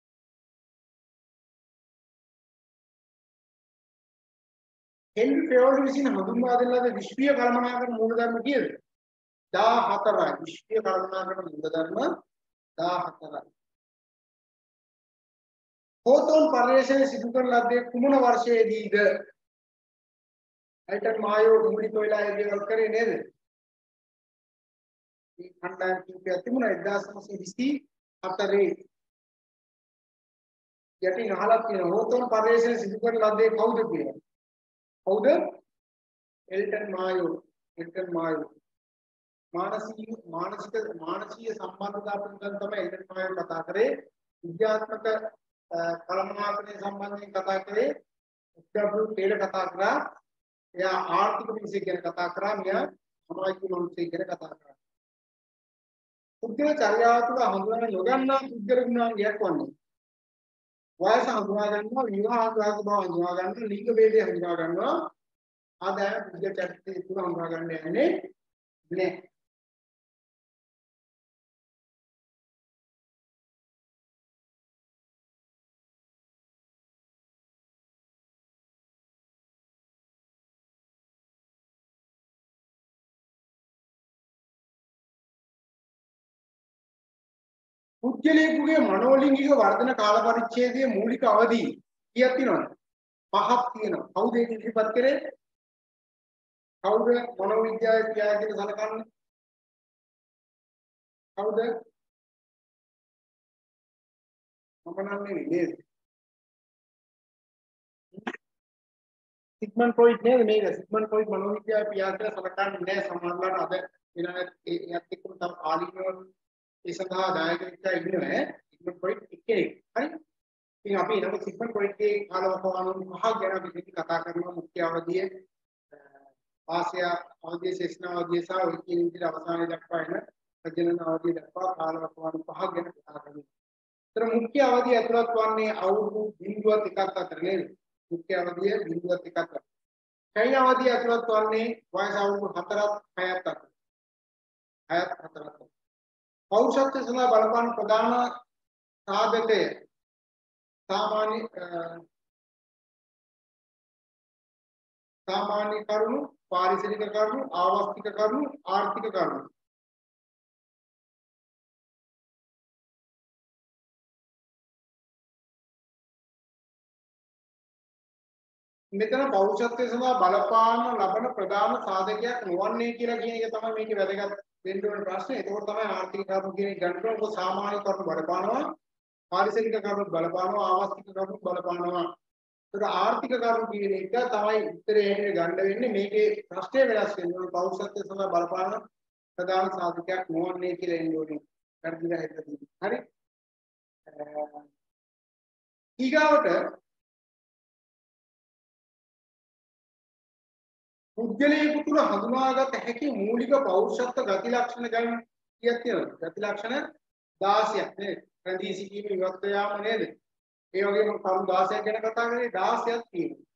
හෙන්රි ප්‍රයෝඩ් විසින් හඳුන්වා දෙන ලද විශ්වීය කළමනාකරන මූලධර්ම කීයද? දාහතරයි. විශ්වීය කළමනාකරන මූලධර්ම දාහතරයි. හෝතෝන් පර්යේෂණය සිදු කරන ලද්දේ කුමන වර්ෂයේදීද? අයිටන් මායෝ මූලික වෙලා ඒ දේවල් කරේ නේද? මේ කණ්ඩායම් කීපයක් තිබුණා එක්දාස් නවසිය විසි හතරේ. යටින් අහලා තියෙන හෝතෝන් පර්යේෂණය සිදු කරන ලද්දේ කවුද කියලා? කවුද? එල්ටන් මායෝ. එල්ටන් මායෝ. මානසික මානසික මානසික සම්බන්ධතා පිළිබඳව තමයි එල්ටන් මායෝ කතා කරේ. විද්‍යාත්මක කළමනාකරණය සම්බන්ධයෙන් කතා කරේ ඩබ්ලිව් ටේලර් කතා කරා. එයා ආර්ථික මිනිසෙක් ගැන කතා කරා. මෙයා සමාජික මිනිසෙක් ගැන කතා කරා. පුද්ගල චර්යාව තුළ හඳුනා නොගන්නා පුද්ගල ගුණාංගයක් වන්නේ වයස හඳුනා ගන්නවා, විවාහ ග්‍රහක බව හඳුනා ගන්නවා, ලිංග ભેදය හඳුනා ගන්නවා. ආදායම පුද්ගල චර්යාව තුළ හඳුනා ගන්න යන්නේ නැහැ. පුද්ගලයෙකුගේ මනෝලිංගික වර්ධන කාල පරිච්ඡේදයේ මූලික අවධි කීයක් තියෙනවද? පහක් තියෙනවා. කවුද ඒක ඉදිරිපත් කරේ? කවුද මනෝවිද්‍යාවේ පියා කියන සලකන්නේ? කවුද? මම නම් නෙවෙයි නේද? සිග්මන්ඩ් ෆ්‍රොයිඩ් නේද මේක? සිග්මන්ඩ් ෆ්‍රොයිඩ් මනෝවිද්‍යාවේ පියා කියලා සලකන්නේ නැහැ සමහරවිට. අද ඊළඟ ඒත් එක්කම තව ආලිනවල ඒ සඳහා දායක වෙච්චා ඉන්නවා. සිග්මන්ඩ් ෆ්‍රොයිඩ් එක්කෙනෙක්. හරි? ඉතින් අපි ඊළඟ සිග්මන්ඩ් ෆ්‍රොයිඩ්ගේ කාලවකවානුව පහක් ගැන අපි කතා කරනවා. මුඛ්‍ය අවධිය වාසය අවධිය ශේෂ්ණ අවධිය සහ ඔය කියන විදිහට අවසානයේ දක්වා එන ප්‍රජනන අවධිය දක්වා කාලවකවානු පහක් ගැන කතා කරමු. ඒතර මුඛ්‍ය අවධිය ඇතුළත් වන්නේ අවුරුදු බිංදුවත් එකක් අතර නේද? මුඛ්‍ය අවධිය බිංදුවත් එකක් අතර. කයින් අවධිය ඇතුළත් වන්නේ වයස අවුරුදු හතරක් හයක් අතර. හයක් හතරක්. පෞරුෂත්වය සඳහා බලපාන ප්‍රධාන සාධකය සාමාන්‍ය සාමාන්‍ය කරුණු, පාරිසරික කරුණු, ආවස්තික කරුණු, ආර්ථික කරුණු. මෙතන පෞරුෂත්වයේ සඳහා බලපාන ලබන ප්‍රධාන සාධකයක් නොවන්නේ කියලා කියන එක තමයි මේකේ වැදගත් වෙන්න ඕන ප්‍රශ්නේ. ඒකෝට තමයි ආර්ථික කරුණු කියන එක ගන්න ඕන. මොකද සාමාන්‍ය කරුණු බලපානවා, පාරිසරික කරුණු බලපානවා, ආවස්තික කරුණු බලපානවා. ඒක ආර්ථික කරුණු කියන එක තමයි උත්තරේ හැටියට ගන්න වෙන්නේ. මේකේ ප්‍රශ්නේ වෙනස් වෙනවා. පෞරුෂත්වයේ සඳහා බලපාන ප්‍රධාන සාධකයක් නොවන්නේ කියලා එන්න ඕනේ. හරිද? හරි. ඊගාවට පුද්ගලයෙකු තුළ හඳුනාගත හැකි මූලික පෞරුෂත්ව ගති ලක්ෂණ ගැන කීයක් තියෙනවද? ගති ලක්ෂණ දාසයක් නේද? රැඳී සිටීම ඉවත් යාම නේද? ඒ වගේම කරුණු දාසයක් ගැන කතා කරේ දාසයක් තියෙනවා.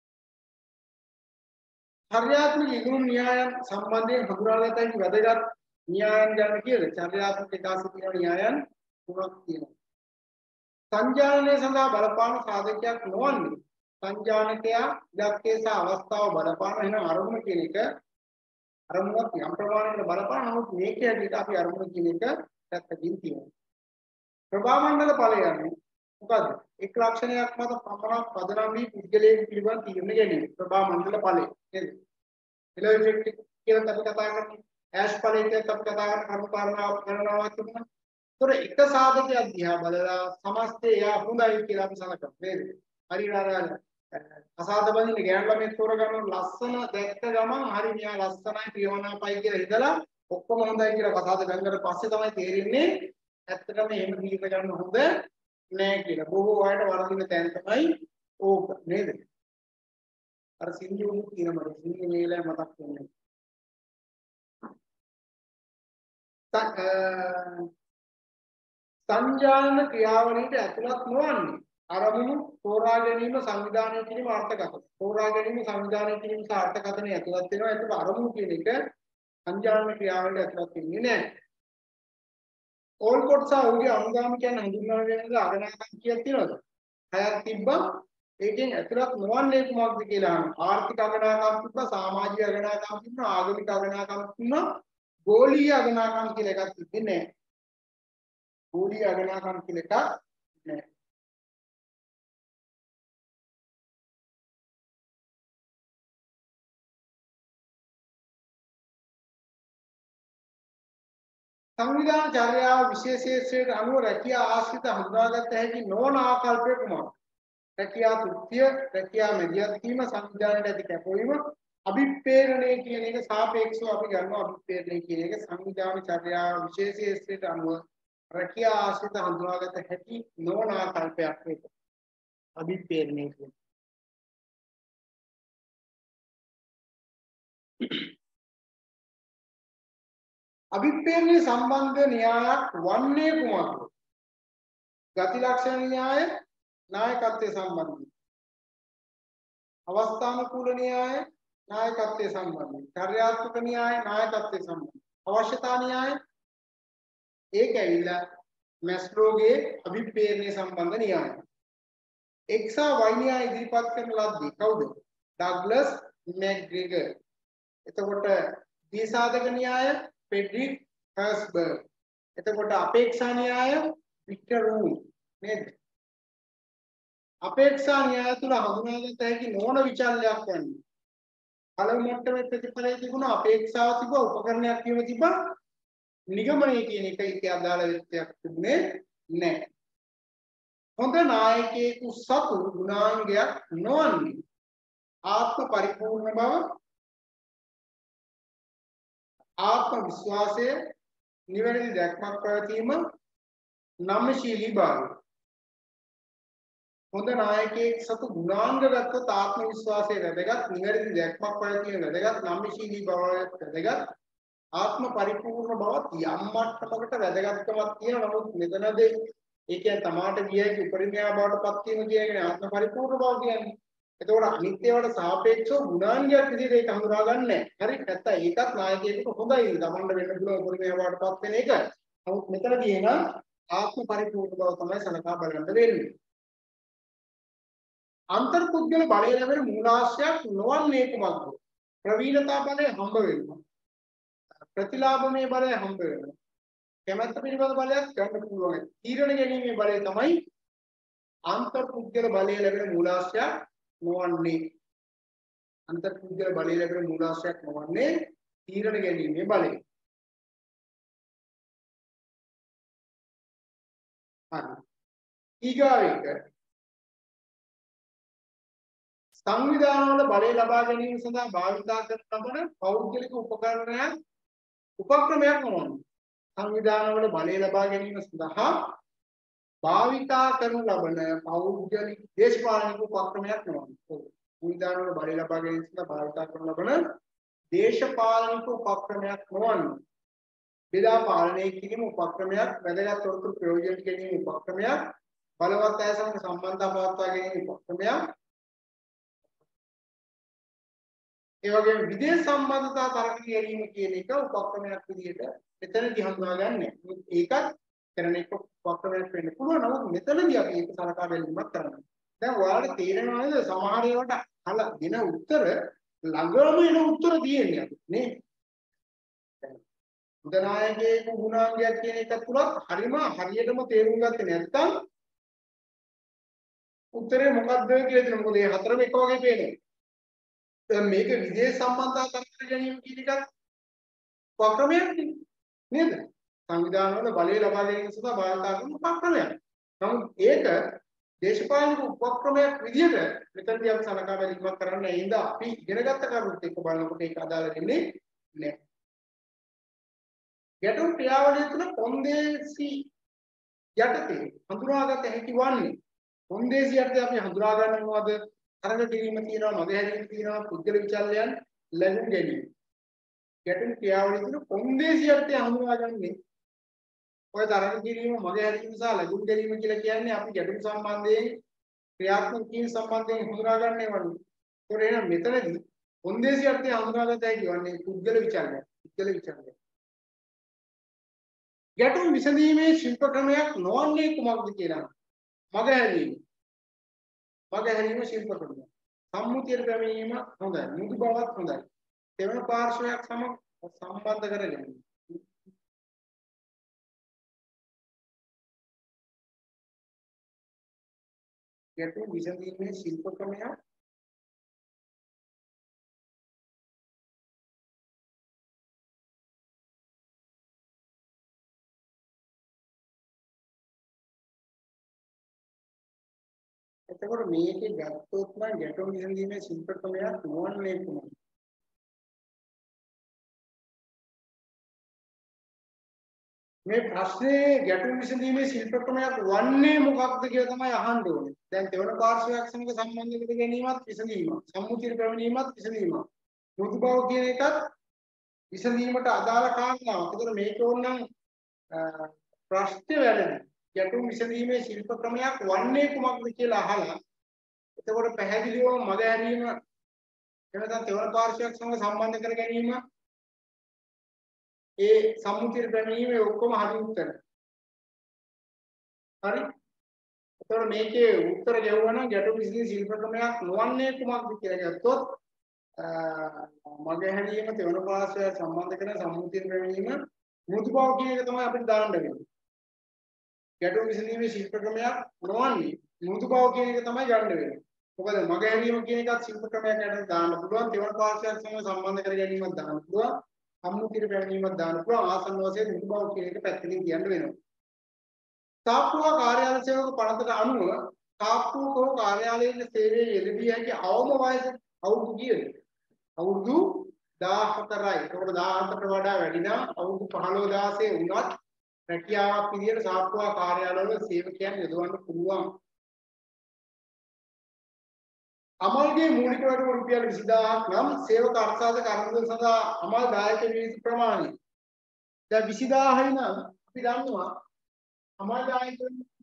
චර්යාත්මක ඉගුරු න්‍යායන් සම්බන්ධයෙන් හඳුනාගත හැකි වැදගත් න්‍යායන් ගැන කියලා චර්යාත්මක විකාශ තියෙන න්‍යායන් තුනක් තියෙනවා. සංජානනය සඳහා බලපාන සාධකයක් නොවන්නේ සංජානකයා ඉලක්කයේ සහ අවස්ථාව බලපාන වෙන අරමුණ කියන එක අරමුණක් යම් ප්‍රමාණයකට බලපාන නමුත් මේකේ ඇදිට අපි අරමුණ කියන එක පැත්තකින් තියෙනවා. ප්‍රභා මණ්ඩල ඵලය යන්නේ මොකද්ද? එක් ලක්ෂණයක් මත පමණක් පදනම් වී පුද්ගලයෙකු පිළිබඳ තීරණ ගැනීම. ප්‍රභා මණ්ඩල ඵලය නේද? එලෝ ඉෆෙක්ට් කියලා අපි කතා කරන්නේ. ඇෂ් ඵලය කියලා අපි කතා කරන කර්ම කාරණාවක් ගණනාවක් තිබුණා. ඒතොර එක සාධකයක් දිහා බලලා සමස්තය යා හොඳයි කියලා අපි සලකනවා නේද? හරියට අසාද බඳින්න ගෑනු ළමයි තෝරගන්න ලස්සන දැක්ක ගමන් හරි මෙයා ලස්සනයි ප්‍රියමනාපයි කියලා හිතලා ඔක්කොම හොඳයි කියලා අසාද ගංගකට පස්සේ තමයි තේරෙන්නේ ඇත්තටම එහෙම දීක ගන්න හොඳ නෑ කියලා. බොහෝ අයට වරදින තැන තමයි ඕක නේද? අර සින්දුවු කියන මට සින්දුව මේලයි මතක් වෙන්නේ. සංජානන ක්‍රියාවලියට ඇතුළත් නොවන්නේ අරමුණු තෝරා ගැනීම සංවිධානය කිරීම අර්ථකථන. තෝරා ගැනීම සංවිධානය කිරීම සහ අර්ථකථනය ඇතුළත් වෙනවා. ඒකට අරමුණු කියන එක සංජානන ක්‍රියාවලියට ඇතුළත් වෙන්නේ නැහැ. ඕල්කොට් සහ ඔහුගේ අනුගාමිකයන් හඳුන්වන වෙනද අගනාකම් කීයක් තියෙනවද? හයක් තිබ්බා. ඒකෙන් ඇතුළත් නොවන්නේ කුමක්ද කියලා අහනවා. ආර්ථික අගනාකම් තිබ්බා, සමාජික අගනාකම් තිබුණා, ආගමික අගනාකම් තිබුණා, ගෝලීය අගනාකම් කියලා එකක් තිබෙන්නේ නැහැ. ගෝලීය අගනාකම් කියලා එකක් නැහැ. සංවිධාන චර්යාව විශේෂයෙන් අනුව රැකියා ආශ්‍රිත හඳුනාගත හැකි නොවන ආකල්පය කුමක්ද? රැකියා තෘප්තිය, රැකියා මැදිහත් වීම, සංවිධානයට ඇති කැපවීම, අභිප්‍රේරණය කියන එක සාපේක්ෂව අපි ගන්නවා. අභිප්‍රේරණය කියන එක සංවිධාන චර්යාව විශේෂයෙන් අනුව රැකියා ආශ්‍රිත හඳුනාගත හැකි නොවන ආකල්පයක් මේක. අභිප්‍රේරණය කියන්නේ අභිප්‍රේරණය සම්බන්ධ න්‍යායක් වන්නේ කුමක්ද? ගති ලක්ෂණ න්‍යාය, නායකත්වයේ සම්බන්ධයි. අවස්ථානුකූල න්‍යාය, නායකත්වයේ සම්බන්ධයි. චර්යාත්මක න්‍යාය, නායකත්වයේ සම්බන්ධයි. අවශ්‍යතා න්‍යාය ඒක ඇවිල්ලා මැස්ලෝගේ අභිප්‍රේරණය සම්බන්ධ න්‍යාය. X සහ Y න්‍යාය ඉදිරිපත් කරන ලද්දේ කවුද? Douglas McGregor. එතකොට දී සාධක න්‍යාය ෆෙඩරික් හර්ස්බර්ග්. එතකොට අපේක්ෂා න්‍යාය වික්ටර් රූල් නේද? අපේක්ෂා න්‍යාය තුල හඳුනාගත හැකි නොවන විචල්යක් වන්නේ. පළමු මට්ටමේ ප්‍රතිඵලයේ තිබුණ අපේක්ෂාව තිබ්බ උපකරණයක් කියව තිබ්බ නිගමනය කියන එක ඒකේ අදාළ විත්‍යක් තිබුණේ නැහැ. හොඳ නායකයෙකු සතු ගුණාංගයක් නොවන්නේ ආත්ම පරිපූර්ණ බව, ආත්ම විශ්වාසය, නිවැරදි දැක්මක් පැවතීම, නම්‍යශීලී භාවය. හොඳ නායකයෙක් සතු ගුණාංග ගත්තොත් ආත්ම විශ්වාසය වැදගත්, නිවැරදි දැක්මක් වල තියෙන වැදගත්, නම්‍යශීලී බව වැදගත්, ආත්ම පරිපූර්ණ බවත් යම් මට්ටමකට වැදගත්කමක් තියෙනවා. නමුත් මෙතනදී ඒ කියන්නේ තමාට ගියයි උපරිමයා බවට පත් වීම කියන්නේ ආත්ම පරිපූර්ණ බව කියන්නේ. එතකොට අනිත්‍යවට සාපේක්ෂව ගුණාංගයක් විදිහට ඒක හඳුනා ගන්න නැහැ. හරි? නැත්තම් ඒකත් නායකයෙකුට හොඳයි. තමන්ට වෙන්න පුළුවන් උපරිමයා බවට පත් වෙන එක. නමුත් මෙතනදී එන ආත්ම පරිපූර්ණ බව තමයි සලකා බලන්න වෙන්නේ. අන්තර්පුද්ගල බලය ලැබෙන මූලාශ්‍රයක් නොවන්නේ කුමක්ද? ප්‍රවීණතා බලය හම්බ වෙනවා. ප්‍රතිලාභමය බලය හම්බ වෙනවා. කැමැත්ත පිළිබඳ බලයක් ගන්න පුළුවන්. තීරණ ගැනීමේ බලය තමයි අන්තර්පුද්ගල බලය ලැබෙන මූලාශ්‍රයක් නොවන්නේ. අන්තර්පුද්ගල බලය ලැබෙන මූලාශ්‍රයක් නොවන්නේ තීරණ ගැනීමේ බලය. හරි. ඊගාවෙක සංවිධානවල බලය ලබා ගැනීම සඳහා භාවිතා කරන ලබන පෞද්ගලික උපකරණයක් උපක්‍රමයක් නොවන්නේ. සංවිධානවල බලය ලබා ගැනීම සඳහා භාවිතා කරන ලබන පෞද්ගලික දේශපාලනික උපක්‍රමයක් නොවන්නේ. සංවිධානවල බලය ලබා ගැනීම සඳහා භාවිතා කරන ලබන දේශපාලනික උපක්‍රමයක් නොවන්නේ. බෙදා පාලනය කිරීම උපක්‍රමයක්, වැදගත් තොරතුරු ප්‍රයෝජන ගැනීම උපක්‍රමයක්, බලවත් අය සමග සම්බන්ධතා පවත්වා ගැනීම උපක්‍රමයක්. ඒ වගේම විදේශ සම්බන්ධතා තරඟ ගැනීම කියන එක උපක්‍රමයක් විදිහට මෙතනදී හඳුනාගන්නේ. ඒකත් කරන එක උපක්‍රමයක් වෙන්න පුළුවන්. නමුත් මෙතනදී අපි ඒක සලකා බැලීමක් කරනවා. දැන් ඔයාලට තේරෙනවා නේද සමහර ඒවාට අහල දෙන උත්තර ළඟම එන උත්තර තියෙන්නේ නේ. උදනායකයේ ගුණාංගයක් කියන එක තුලත් හරිම හරියටම තේරුම් ගත්තේ නැත්නම් උත්තරේ මොකක්ද කියලා දෙන්න. මොකද මේ හතරම එක වගේ පේනවා. දැන් මේක විදේශ සම්බන්ධතා කර ගැනීම කියන එකත් උපක්‍රමයක් නේද? සංවිධානවල බලය ලබා ගැනීම සඳහා භාවිත කරන උපක්‍රමයක්. නමුත් ඒක දේශපාලනික උපක්‍රමයක් විදිහට මෙතනදී අපි සලකා බැලීමක් කරන්න ඇයිද අපි ඉගෙනගත්ත කරුණුත් එක්ක බලනකොට ඒක අදාළ වෙන්නේ නැහැ. ගැටුම් ක්‍රියාවලිය තුළ කොන්දේසි යටතේ හඳුනාගත හැකි වන්නේ කොන්දේසි යටතේ අපි හඳුනා ගන්න මොනවද? තරඟ කිරීම තියෙනවා, මගහැරීම තියෙනවා, පුද්ගල විචල්යන් ලැබුම් ගැනීම. ගැටුම් ක්‍රියාවලිය තුළ කොන්දේසි යටතේ හඳුනාගන්නේ ඔය තරඟ කිරීම, මගහැරීම සහ ලැබුම් ගැනීම කියලා කියන්නේ අපි ගැටුම් සම්බන්ධයෙන් ක්‍රියාත්මක කිරීම සම්බන්ධයෙන් හඳුනාගන්නේ වන්නේ. ඒතකොට එහෙනම් මෙතනදී කොන්දේසි යටතේ හඳුනාගත හැකි වන්නේ පුද්ගල විචල්යන්, පුද්ගල විචල්යන්. ගැටුම් විසඳීමේ ශිල්ප ක්‍රමයක් නොවන්නේ කුමක්ද කියලා. මගහැරීම. මගහැරීම ශිල්ප ක්‍රමයක්. සම්මුතියට පැමිණීම හොඳයි. මුදු බවත් හොඳයි. දෙවන පාර්ශ්වයක් සමග සම්බන්ධ කරගෙන. ගැටුම් විසඳීමේ ශිල්ප ක්‍රමයක් එතකොට මේකේ ගත්තොත් නම් ගැටුම් විසඳීමේ ශිල්ප ක්‍රමයක් නොවන්නේ කොහොමද? මේ ප්‍රශ්නේ ගැටුම් විසඳීමේ ශිල්ප ක්‍රමයක් වන්නේ මොකක්ද කියලා තමයි අහන්න ඕනේ. දැන් තෙවන පාර්ශ්වයක් සමග සම්බන්ධ කර ගැනීමත් විසඳීමක්, සම්මුතියට පැමිණීමත් විසඳීමක්. මුදු බව කියන එකත් විසඳීමට අදාළ කාරණාවක්. ඒතර මේක ඕනනම් ප්‍රශ්නේ වැරදි. ගැටුම් විසඳීමේ ශිල්ප ක්‍රමයක් වන්නේ කුමක්ද කියලා අහලා එතකොට පැහැදිලිවම මග හැරීම එනකන් තෙවන පාර්ශ්වයක් සමග සම්බන්ධ කර ගැනීම ඒ සම්මුතියට පැමිණීමේ ඔක්කොම හරි උත්තර. හරි. එතකොට මේකේ උත්තර ගෙවුවා නම් ගැටුම් විසඳීමේ ශිල්ප ක්‍රමයක් නොවන්නේ කුමක්ද කියලා ගත්තොත් මග හැරීම තෙවන පාර්ශ්වයක් සම්බන්ධ කරන සම්මුතියට පැමිණීම මුදු බව කියන එක තමයි අපිට දාන්න වෙන්නේ. ගැටුම් විසඳීමේ ශිල්ප ක්‍රමයක් නොවන්නේ මුදු බව කියන එක තමයි ගන්න වෙන්නේ. මොකද මගහැරීම කියන එකත් ශිල්ප ක්‍රමයක් යටතේ දාන්න පුළුවන්. තෙවන පාර්ශ්වයක් සමග සම්බන්ධ කර ගැනීමක් දාන්න පුළුවන්. සම්මුතියට පැමිණීමක් දාන්න පුළුවන්. ආසන්න වශයෙන් මුදු බව කියන එක පැත්තකින් කියන්න වෙනවා. තාප්පුව කාර්යාල සේවක පනතට අනුව තාප්පුවක කාර්යාලයේ සේවයේ යෙදී හැකි අවම වයස අවුරුදු කීයද? අවුරුදු දාහතරයි. ඒකට දාහතරට වඩා වැඩි නම් අවුරුදු පහළොව දාසේ වුණත් රැකියාවක් විදියට සාප්පුවා කාර්යාලවල සේවකයන් යොදවන්න පුළුවන්. අමල්ගේ මූලික වැටුප රුපියල් විසි දාහක් නම් සේවක අර්ථසාධක අරමුදල් සඳහා අමල් දායක විනිසි ප්‍රමාණය. දැන් විසි දාහයි නම් අපි දන්නවා අමල් දායක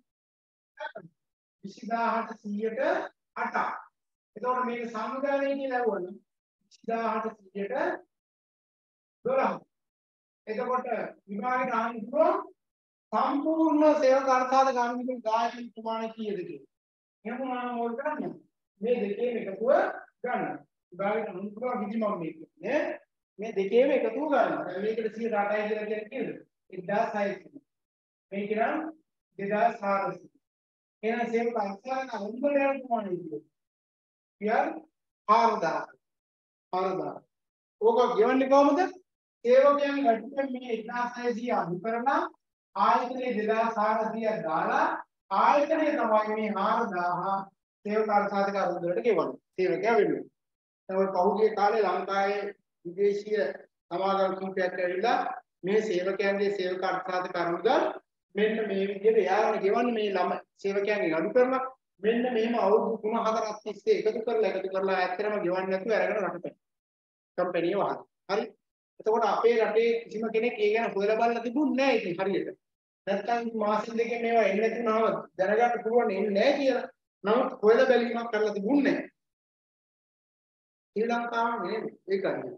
විසි දාහට සීයට අටක්. එතකොට මේක සංවිධානය කියලා ලැබුවොත් විසි දාහට සීයට දොළහක්. එතකොට විභාගයට අහන්න පුළුවන් සම්පූර්ණ සේවක අර්ථසාධක අරමුදල් දායක ප්‍රමාණය කීයද කියලා. එහෙම නම් මොකද කරන්නේ? මේ දෙකේම එකතුව ගන්න. විභාගයට අහන්න පුළුවන් විදි මම මේ කියන්නේ. මේ දෙකේම එකතුව ගන්න. දැන් මේකට සීයට අටයි කියලා කියන්නේ කීයද? එක්දාස් හයසිය. මේක නම් දෙදාස් හාරසිය. එහෙනම් සේවක අර්ථසාධක අරමුදල් දායක ප්‍රමාණය කීයද? රුපියල් හාරදාස්. හාරදාස්. ඕක ගෙවන්නේ කොහොමද? සේවකයන් වැටුපෙන් මේ එක්දාස් හයසිය අඩු කරලා ආයතනයේ දෙදාස් හාරසිය දාලා ආයතනයේ තමයි මේ හාරදාස් සේවක අර්ථසාධක අරමුදලට ගෙවන්නේ. සේවකයා වෙනුවෙන්. තමයි පහුගිය කාලේ ලංකාවේ විදේශීය සමාගම් කිහිපයක් ඇවිල්ලා මේ සේවකයන්ගේ සේවක අර්ථසාධක අරමුදල් මෙන්න මේ විදිහට යාගෙන ගෙවන්නේ මේ ළම සේවකයන්ගෙන් අඩු කරලා මෙන්න මෙහෙම අවුරුදු තුන හතරක් තිස්සේ එකතු කරලා එකතු කරලා ඇත්තටම ගෙවන්නේ නැතුව අරගෙන රටට කම්පැනි වහන. හරි. එතකොට අපේ රටේ කිසිම කෙනෙක් ඒ ගැන හොයලා බලලා තිබුණේ නැහැ ඉතින් හරියට. නැත්තම් මාසෙ දෙකෙන් මේවා එන්නේ නැතුනම දැනගන්න පුළුවන් එන්නේ නැහැ කියලා. නමුත් හොයලා බැලීමක් කරලා තිබුණේ නැහැ. ශ්‍රී ලංකාව නේ ඒකයි.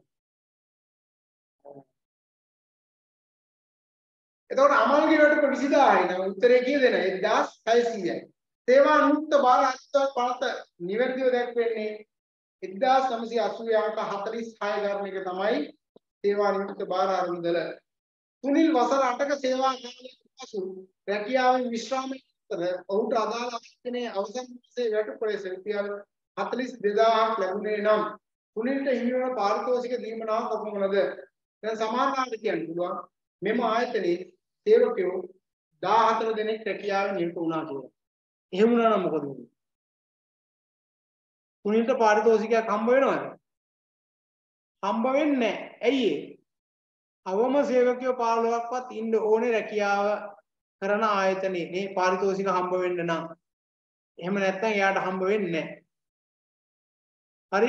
එතකොට අමල්ගේ වැටුප විසි දාහයි නම් උත්තරේ කීයද එන එක්දාස් හයසියයි. සේවා නියුක්ත බාල අත්දැක පනත නිවැරදිව දැක්වෙන්නේ එක්දාස් නවසිය අසූ අංක හතළිස් හය ගන්න එක තමයි සේවා නියුක්ත බාල අරමුදල. තුනිල් වසර අටක සේවා කාලයේ පසු රැකියාවෙන් විශ්‍රාමයේ අතර ඔහුට අදාළ ආයතනයේ අවසන් මාසයේ වැටුප ලෙස රුපියල් හතළිස් දෙදාහක් ලැබුණේ නම් තුනිල්ට හිමිවන පාරිතෝෂික දීමනාව කොපමණද? දැන් සමානතාවට කියන්න පුළුවන් මෙම ආයතනයේ සේවකයෝ දාහතර දෙනෙක් රැකියාවෙන් නියුක්ත වුණා කියලා. එහෙම වුණා නම් මොකද වෙන්නේ? තුනිල්ට පාරිතෝෂිකයක් හම්බ වෙනවද? හම්බ වෙන්නේ නැහැ. ඇයි ඒ? අවම සේවකයෝ පහළොවක්වත් ඉන්න ඕනේ රැකියාව කරන ආයතනයේ මේ පාරිතෝෂික හම්බ වෙන්න නම්. එහෙම නැත්නම් එයාට හම්බ වෙන්නේ නැහැ. හරි?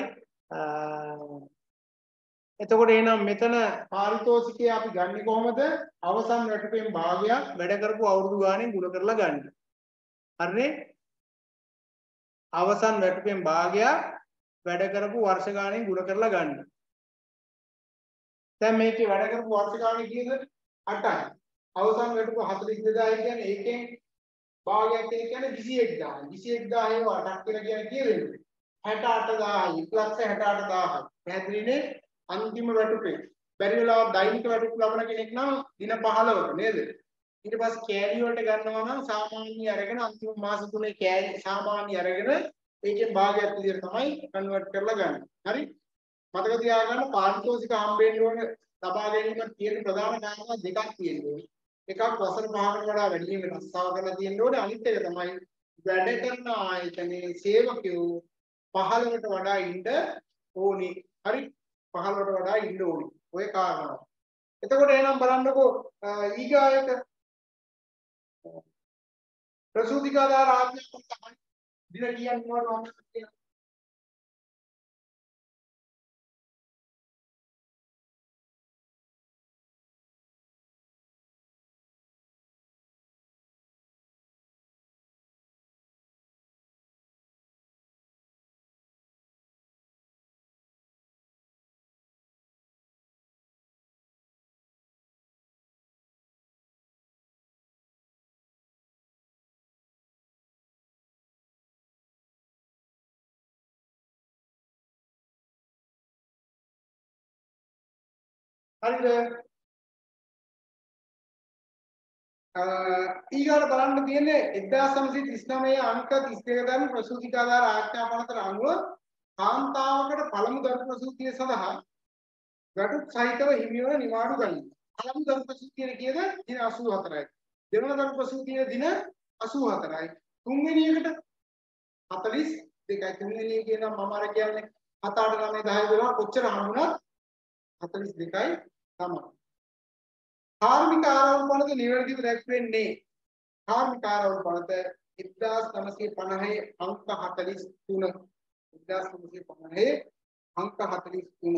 එතකොට එහෙනම් මෙතන පාරිතෝෂිකය අපි ගන්නෙ කොහොමද? අවසන් වැටුපෙන් භාගයක් වැඩ කරපු අවුරුදු ගානේ ගුණ කරලා ගන්න. හරිනේ? අවසන් වැටුපෙන් භාගයක් වැඩ කරපු වර්ෂ ගානේ ගුණ කරලා ගන්න. දැන් මේකේ වැඩ කරපු වර්ෂ ගානේ කීයද? අටයි. අවසන් වැටුප හතළිස් දෙදාහයි කියන්නේ ඒකෙන් භාගයක් කියන්නේ විසි එක්දාහයි. විසි එක්දාහයි ඒව අටක් කියලා කියන්නේ කීයද? හැට අටදාහයි. එක ලක්ෂ හැට අටදාහයි. පැහැදිලිනේ? අන්තිම වැටුපේ. බැරි වෙලාව දෛනික වැටුප් ලබන කෙනෙක් නම් දින පහළොවක නේද? ඊට පස්සේ කෑලි වලට ගන්නවා නම් සාමාන්‍ය අරගෙන අන්තිම මාස තුනේ කෑලි සාමාන්‍ය අරගෙන ඒකෙන් භාගයක් විදිහට තමයි කන්වර්ට් කරලා ගන්න. හරි? මතක තියාගන්න පාරිතෝෂික හම්බෙන්න ඕන ලබා ගැනීමට තියෙන ප්‍රධාන කාරණා දෙකක් තියෙනවා. එකක් වසර පහකට වඩා වැඩි වෙන රස්සාව කරලා තියෙන්න ඕනේ. අනිත් එක තමයි වැඩ කරන ආයතනයේ සේවකයෝ පහළකට වඩා ඉන්න ඕනේ. හරි? පහළකට වඩා ඉන්න ඕනේ. ඔය කාරණා. එතකොට එහෙනම් බලන්නකෝ ඊගායක ප්‍රසූතිකාදාර ආඥා තමයි දින කීයක් මොනවද කියලා. හරිද? ඊගාට බලන්න තියෙන්නේ එක්දාස් නවසිය තිස් නවය අංක තිස් දෙක දරන ප්‍රසූතිකාදාර ආඥා පනතට අනුව කාන්තාවකට පළමු දරු ප්‍රසූතිය සඳහා වැටුප් සහිතව හිමිවන නිවාඩු ගන්න. පළමු දරු ප්‍රසූතිය කීයද? දින අසූ හතරයි. දෙවන දරු ප්‍රසූතිය දින අසූ හතරයි. තුන්වෙනි එකට හතළිස් දෙකයි. තුන්වෙනි එක නම් මම අර කියන්නේ හත අට නවය දහය දොළහ කොච්චර හම්බුණත් හතළිස් දෙකයි තමයි. කාර්මික ආරවුල් පනත නිවැරදිව දැක්වෙන්නේ කාර්මික ආරවුල් පනත එක්දාස් නවසිය පනහේ අංක හතළිස් තුන එක්දාස් නවසිය පනහේ අංක හතළිස් තුන.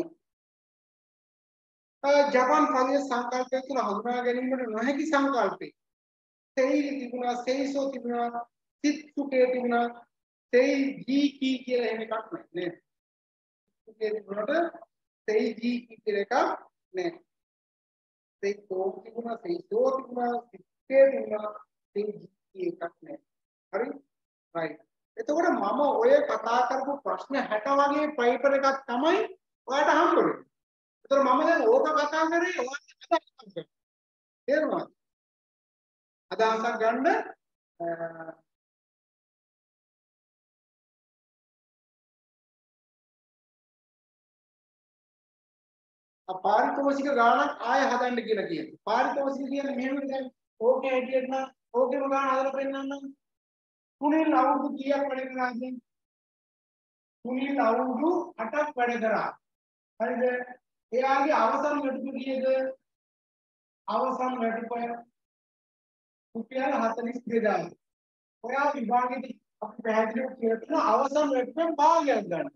ජපාන් පළය සංකල්පය තුළ හඳුනා ගැනීමට නොහැකි සංකල්පේ. තෙයි තිබුණා, සෙයිසෝ තිබුණා, සිත්සුකේ තිබුණා, තෙයි ජීකී කියලා එහෙම එකක් නැහැ නේද? සිත්සුකේ තිබුණාට තෙයි ජීකී කියලා එකක් නැහැ. තෙයි තෝ තිබුණා, සෙයිසෝ තිබුණා, සිත්කේ තිබුණා, තෙයි ජීකී එකක් නැහැ. හරි? right. එතකොට මම ඔය කතා කරපු ප්‍රශ්න හැට වගේ පේපර් එකක් තමයි ඔයාලට හම්බ වෙන්නේ. ඒතර මම දැන් ඕක කතා කරේ ඔයාලට අදහසක් ගන්න. තේරුණාද? අදහසක් ගන්න පාරිතෝෂික ගාණක් ආය හදන්න කියලා කියනවා. පාරිතෝෂික කියන්නේ මෙහෙමද දැන් ඕකේ ඇයිටියට නම් ඕකේම ගාණ හදලා පෙන්නන්නම්. තුනිල් අවුරුදු කීයක් වැඩ කරාද? තුනිල් අවුරුදු අටක් වැඩ කරා. හරිද? එයාගේ අවසන් වැටුප කීයද? අවසන් වැටුප රුපියල් හතළිස් දෙදාස්. ඔයා විභාගෙදී අපි පැහැදිලිව කියලා තියෙනවා අවසන් වැටුපෙන් භාගයක් ගන්න.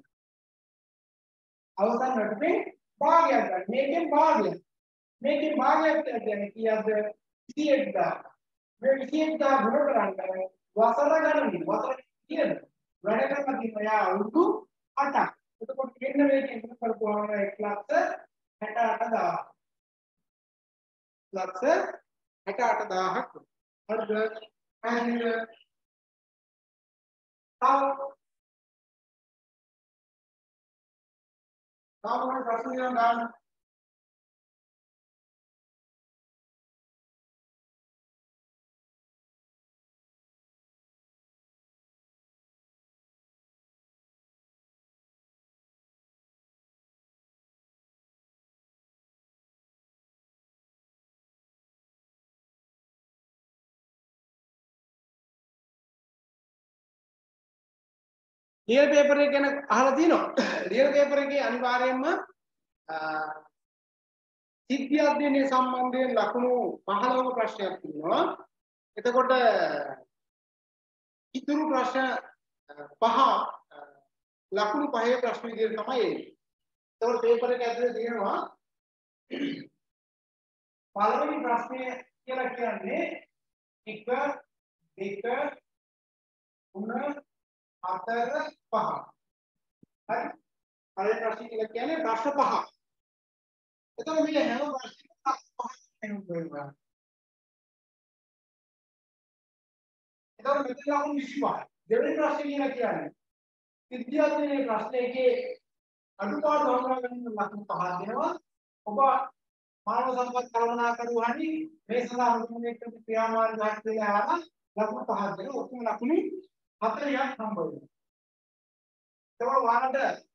අවසන් වැටුපෙන් භාගයක් ගන්න. මේකෙන් භාගයක්. මේකෙන් භාගයක් කියන්නේ කීයද? විසි එක්දාස්. මේ විසි එක්දාස් ගුණ කරන්නේ වසර ගණනින්. වසර කීයද? වැඩ කරලා තියෙනවා යා අවුරුදු අටක්. එතකොට මෙන්න මේකෙන් ගුණ කරපුවාම එක ලක්ෂ හැට අටදාස්. ලක්ෂ හැට අටදාසක්. හරිද? පැහැදිලිද? තව තව මොන ප්‍රශ්න ගන්න? රියල් පේපර් එක ගැන අහලා තියෙනවා. රියල් පේපර් එකේ අනිවාර්යයෙන්ම සිද්ධි අධ්‍යයනයේ සම්බන්ධයෙන් ලකුණු පහළොවක ප්‍රශ්නයක් තියෙනවා. එතකොට ඉතුරු ප්‍රශ්න පහ ලකුණු පහේ ප්‍රශ්න විදිහට තමයි එන්නේ. එතකොට පේපර් එක ඇතුලේ තියෙනවා පළවෙනි ප්‍රශ්නය කියලා කියන්නේ එක දෙක තුන හතර පහ. හරි? පළවෙනි ප්‍රශ්නේ කියලා කියන්නේ ප්‍රශ්න පහ. එතකොට මේ හැම ප්‍රශ්නයකම පහක් වෙනවා. එතකොට මෙතන ලකුණු විසි පහයි. දෙවෙනි ප්‍රශ්නේ කියලා කියන්නේ විද්‍යාර්ථීගේ ප්‍රශ්න එකේ අඩුපාඩු හඳුනා ගැනීම ලකුණු පහක් දෙනවා. ඔබ මානව සම්පත් කළමනා කරුවානි මේ සඳහා අනුගමනය කරපු ක්‍රියාමාර්ග හත් දෙකලා ආවා ලකුණු පහක් දෙනවා. ඔක්කොම ලකුණු හතරක් හම්බ වෙනවා. ඒක වලට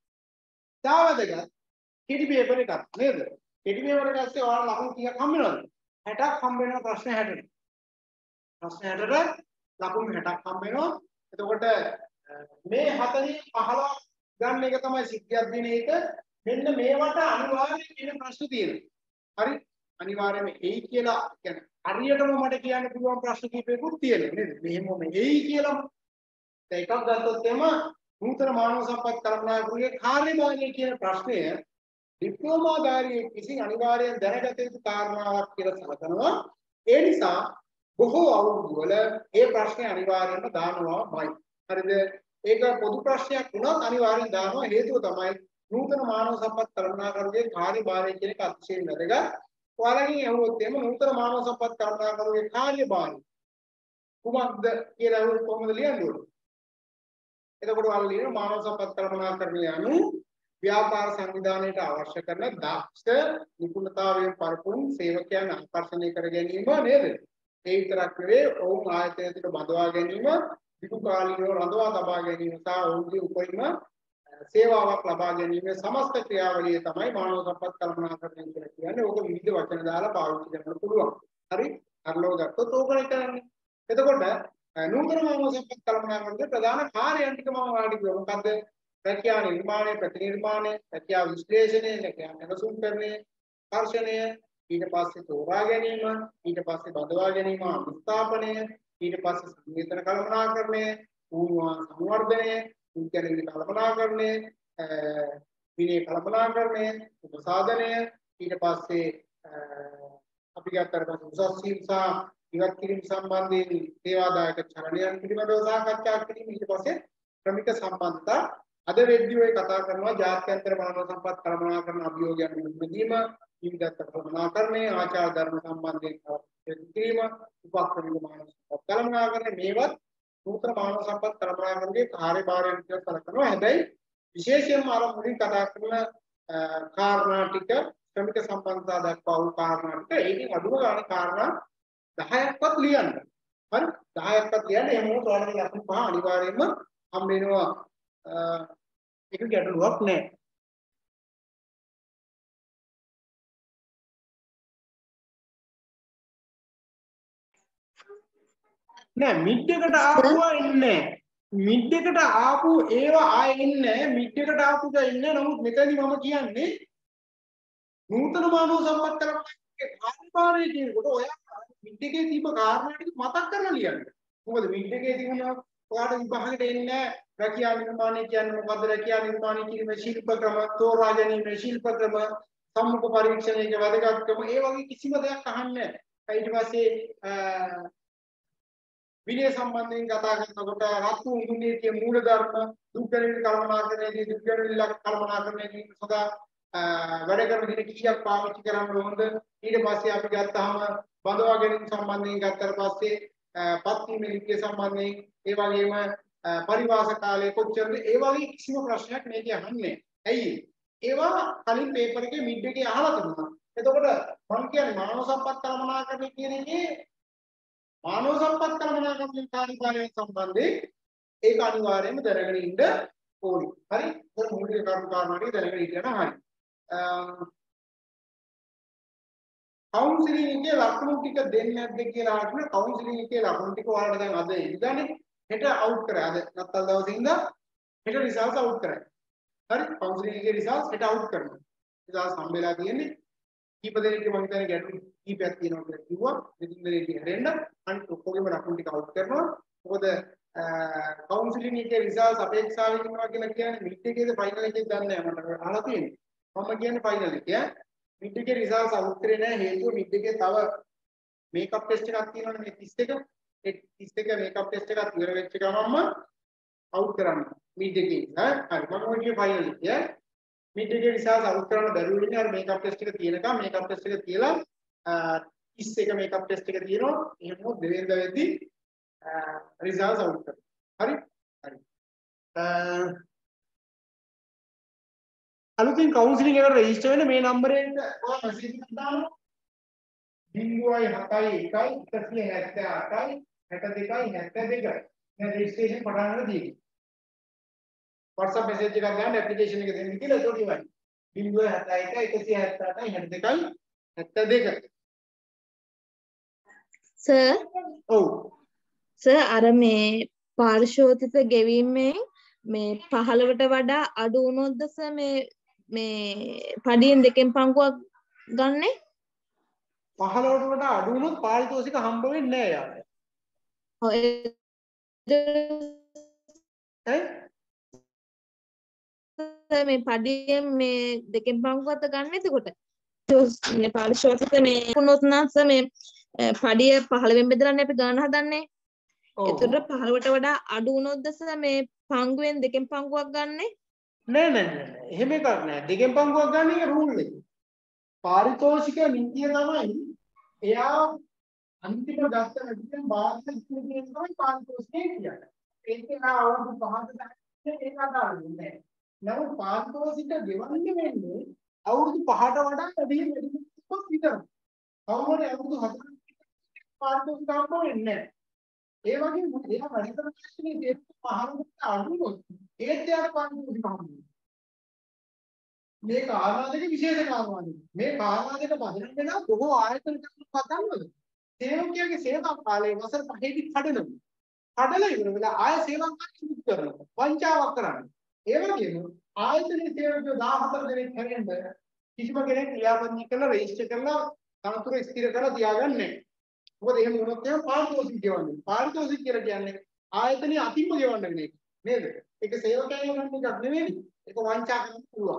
තාවදක කෙටි පේපර් එකක් නේද? කෙටි පේපර් එක ඇස්සේ ඔයාලා ලකුණු කීයක් හම්බ වෙනවද? හැටක් හම්බ වෙනවා ප්‍රශ්න හැටට. ප්‍රශ්න හැටට ලකුණු හැටක් හම්බ වෙනවා. එතකොට මේ හතරින් පහළොව ගන්න එක තමයි සිද්ධි අධ්‍යයනයේක. මෙන්න මේවට අනිවාර්යයෙන් කියන ප්‍රශ්න තියෙනවා. හරි? අනිවාර්යයෙන්ම එයි කියලා කියන්නේ හරියටම මට කියන්න පුළුවන් ප්‍රශ්න කීපයකුත් තියෙනවා නේද? මෙහෙමම එයි කියලා දැන් එකක් ගත්තොත් එම නූතන මානව සම්පත් කළමනාකරුගේ කාර්යභාරය කියන ප්‍රශ්නය ඩිප්ලෝමාධාරියෙක් විසින් අනිවාර්යයෙන් දැනගත යුතු කාරණාවක් කියලා සැලකනවා. ඒ නිසා බොහෝ අවුරුදු වල මේ ප්‍රශ්නේ අනිවාර්යයෙන්ම දානවාමයි. හරිද? ඒක පොදු ප්‍රශ්නයක් වුණත් අනිවාර්යෙන් දානවා. හේතුව තමයි නූතන මානව සම්පත් කළමනාකරුගේ කාර්යභාරය කියන එක අතිශයින් වැදගත්. ඔයාලගෙන් අහුවොත් එම නූතන මානව සම්පත් කළමනාකරුගේ කාර්යභාරය කුමක්ද කියලා අහුවොත් කොහොමද ලියන්නේ? එතකොට ඔයාලා ලියන මානව සම්පත් කළමනාකරණය යනු ව්‍යාපාර සංවිධානයට අවශ්‍ය කරන දක්ෂ නිපුණතාවයෙන් පරිපූර්ණ සේවකයන් ආකර්ෂණය කර ගැනීම නේද? ඒ විතරක් නෙවෙයි ඔවුන් ආයතනය තුළ බඳවා ගැනීම, දීර්ඝකාලීනව රඳවා තබා ගැනීම සහ ඔවුන්ගේ උපරිම සේවාවක් ලබා ගැනීම සමස්ත ක්‍රියාවලිය තමයි මානව සම්පත් කළමනාකරණය කියලා කියන්නේ. ඕක විවිධ වචන දාලා පාවිච්චි කරන්න පුළුවන්. හරි? අරලව ගත්තොත් ඕකනේ කරන්නේ. එතකොට නූතන මානව සම්පත් කළමනාකරණයේ ප්‍රධාන කාර්යයන් ටික මම ඔයාලට කිව්වා. මොකද්ද? රැකියාව නිර්මාණය, ප්‍රතිනිර්මාණය, රැකියාව විශ්ලේෂණය, රැකියාව නැසුම් කරණය, ස්පර්ශනය, ඊට පස්සේ තෝරා ගැනීම, ඊට පස්සේ බඳවා ගැනීම, අනුස්ථාපනය, ඊට පස්සේ සංවේදන කළමනාකරණය, ඌවා සංවර්ධනය, උන්කරේ කල්පනාකරණය විනය කල්පනාකරණය උපසාධනය ඊට පස්සේ අපි ගත්තට පස්සේ උසස් වීම සහ ඉවත් කිරීම සම්බන්ධයෙන් සේවාදායක චරණයන් පිළිබඳව සාකච්ඡා කිරීම ඊට පස්සේ ක්‍රමික සම්බන්ධතා අද වෙද්දී ඔය කතා කරනවා ජාත්‍යන්තර මානව සම්පත් කළමනාකරණ අභියෝගයන් විසඳීම ජීවිතත් කළමනාකරණය ආචාර ධර්ම සම්බන්ධයෙන් කිරීම උපක්‍රමික මානව සම්පත් කළමනාකරණය මේවත් නූතන මානව සම්පත් කළමනාකරණයේ කාර්යභාරයෙන් කියලා සැලකනවා හැබැයි විශේෂයෙන්ම අර මුලින් කතා කරන කාරණා ටික ක්‍රමික සම්බන්ධතා දක්වා වූ කාරණා ටික ඒකෙන් අඩුම ගානේ කාරණා දහයක්වත් ලියන්න. හරි දහයක්වත් ලියන්න එහෙම වුණොත් ඔයාලගේ ලකුණු පහ අනිවාර්යයෙන්ම හම් වෙනවා. ඒක ගැටලුවක් නෑ. නෑ මිඩ් එකට ආපුවා ඉන්නේ. මිඩ් එකට ආපු ඒවා ආයේ ඉන්නේ. මිඩ් එකට ආපුද ඉන්නේ. නමුත් මෙතනදි මම කියන්නේ නූතන මානව සම්පත් කරපුවාගේ කාර්යභාරය කියනකොට ඔයා මිඩ් එකේ තිබ්බ කාරණා ටික මතක් කරලා ලියන්න. මොකද මිඩ් එකේ තිබුණා ඔයාට විභාගෙට එන්නේ රැකියා නිර්මාණය කියන්නේ මොකද්ද? රැකියා නිර්මාණය කිරීමේ ශිල්ප ක්‍රම, තෝරා ගැනීමේ ශිල්ප ක්‍රම, සම්මුඛ පරීක්ෂණයේ වැදගත්කම ඒ වගේ කිසිම දෙයක් අහන්නේ නැහැ. ඊට පස්සේ විනය සම්බන්ධයෙන් කතා කරනකොට රත්තු නීතියේ මූලධර්ම, දුක්ගැනීම් කළමනාකරණයේදී දුක්ගැනීම් කළමනාකරණයේදී සදා වැඩ කරන දින කීයක් පාවිච්චි කරන්න ඕනද? ඊට පස්සේ අපි ගත්තාම බඳවා ගැනීම සම්බන්ධයෙන් ගත්තට පස්සේ පත්වීමේ ලිපිය සම්බන්ධයෙන් ඒ වගේම පරිවාස කාලය කොච්චරද? ඒ වගේ කිසිම ප්‍රශ්නයක් මේකේ අහන්නේ. ඇයි? ඒවා කලින් පේපර් එකේ මිඩ් එකේ අහලා තිබුණා. එතකොට මම කියන්නේ මානව සම්පත් කළමනාකරණය කියන එකේ මානව සම්පත් කළමනාකරණය කාර්යභාරයෙන් සම්බන්ධයෙන් ඒක අනිවාර්යයෙන්ම දැනගෙන ඉන්න ඕනි. හරි? ඒක මූලික කරුණු කාරණා ටික දැනගෙන ඉන්න හරි. කවුන්සිලින් එකේ ලකුණු ටික දෙන්නේ නැද්ද කියලා අහන කවුන්සිලින් එකේ ලකුණු ටික ඔයාලට දැන් අද ඉඳන්නේ හෙට අවුට් කරා. අද නැත්තල් දවසේ ඉඳන් හෙට රිසල්ට්ස් අවුට් කරා. හරි? කවුන්සිලින් එකේ රිසල්ට්ස් හෙට අවුට් කරනවා. රිසල්ට්ස් හම්බෙලා තියෙන්නේ කීප දෙනෙක්ගේ මම හිතන්නේ ගැටලු කීපයක් තියෙනවා කියලා කිව්වා. දෙතුන් දෙනෙක්ගේ හැරෙන්න අනිත් ඔක්කොගේම ලකුණු ටික අවුට් කරනවා. මොකද කවුන්සිලින් එකේ රිසල්ට්ස් අපේක්ෂාවෙන් ඉන්නවා කියලා කියන්නේ මිඩ් එකේද ෆයිනල් එකේද දන්නේ නැහැ මට අහලා තියෙන්නේ. මම කියන්නේ ෆයිනල් එක. මිඩ් එකේ රිසල්ට්ස් අවුට් කරේ නැහැ හේතුව මිඩ් එකේ තව මේකප් ටෙස්ට් එකක් තියෙනවනේ මේ තිස් එක. ඒ තිස් එක මේකප් ටෙස්ට් එකක් ඉවර වෙච්ච ගමන්ම අවුට් කරන්න මිඩ් එකේ. හරි මම කියන්නේ ෆයිනල් එක. මිඩ් එකේ රිසල්ට්ස් අවුට් කරන්න බැරුව ඉන්නේ අර මේකප් ටෙස්ට් එක තියෙනකම් මේකප් ටෙස්ට් එක තියලා තිස් එක මේකප් ටෙස්ට් එක තියෙනවා. එහෙම දෙවෙනිද වෙද්දී රිසල්ට්ස් අවුට් කරනවා. හරි? හරි. අලුතින් කවුන්සිලින් එකට රෙජිස්ටර් වෙන්න මේ නම්බරයට ඔයා මෙසේජ් එකක් දානවා. ඩිංගුවයි හතයි එකයි එකසිය හැත්තෑ අටයි හැට දෙකයි හැත්තෑ දෙකයි. දැන් රෙජිස්ට්‍රේෂන් පටන් ගන්න තියෙන්නේ. WhatsApp මෙසේජ් එකක් ගන්න ඇප්ලිකේෂන් එක දෙන්න කියලා ඒක ඉවරයි. ඩිංගුවයි හතයි එකයි එකසිය හැත්තෑ අටයි හැට දෙකයි හැත්තෑ දෙකයි. සර් ඔව්. සර් අර මේ පාරිශෝධිත ගෙවීමෙන් මේ පහළවට වඩා අඩු වුණොත්ද සර් මේ මේ පඩියෙන් දෙකෙන් පංගුවක් ගන්නෙ? පහළවට වඩා අඩු වුණොත් පාරිතෝෂික හම්බ වෙන්නේ නැහැ යාළුවා. ඔව් ඒ මේ පඩියෙන් මේ දෙකෙන් පංගුවක්ද ගන්න එතකොට? මේ පාරිශෝධිත මේ වුණොත් නම් සර් මේ පඩිය පහළවෙන් බෙදලානේ අපි ගන්න හදන්නේ. එතකොට පහළවට වඩා අඩු වුණොත්ද සර් මේ පංගුවෙන් දෙකෙන් පංගුවක් ගන්නෙ? නෑ නෑ නෑ එහෙම එකක් නෑ. දෙකෙන් පංගුවක් ගන්න එක රූල් එක. පාරිතෝෂික නීතිය තමයි එයා අන්තිම ගත්ත නැතිනම් බාහිර ස්ථිතියෙන් තමයි පාරිතෝෂිකය කියන්නේ. ඒක නා අවුරුදු පහකට දැක්කේ ඒක අදාළන්නේ නෑ. නමුත් පාරිතෝෂික ගෙවන්නේ වෙන්නේ අවුරුදු පහට වඩා වැඩි වැඩි විතරයි. කවුරුහරි අවුරුදු හතරක් පාරිතෝෂික හම්බ වෙන්නේ නෑ. ඒ වගේ මොකද එයා වැඩ කරන කෂ්ණේ ඒක පහකට අඩුනොත් ඒත් යාර පාරිතෝෂික හම්බ වෙනවා. මේ කාරණා දෙක විශේෂ කාරණා. මේ කාරණා දෙක පදනම් වෙනවා බොහෝ ආයතන කතාවල. සේවකයාගේ සේවා කාලය වසර පහේදී කඩනවා. කඩලා ඉවර වෙලා ආය සේවා කාර්ය කරනවා. වංචාවක් කරන්නේ. ඒ වගේම ආයතනයේ සේවකයෝ දාහතර දෙනෙක් හැරෙන්න කිසිම කෙනෙක් ක්‍රියාපදිංචි කරලා රෙජිස්ටර් කරලා තනතුර ස්ථිර කරලා තියාගන්නේ නැහැ. මොකද එහෙම වුණොත් එහෙම පාරිතෝෂික ගෙවන්නේ. පාරිතෝෂික කියලා කියන්නේ ආයතනයේ අතින්ම ගෙවන්න වෙන එක. නේද? ඒක සේවකයන් ගන්න එකක් නෙවෙයි. ඒක වංචා කරන්න පුළුවන්.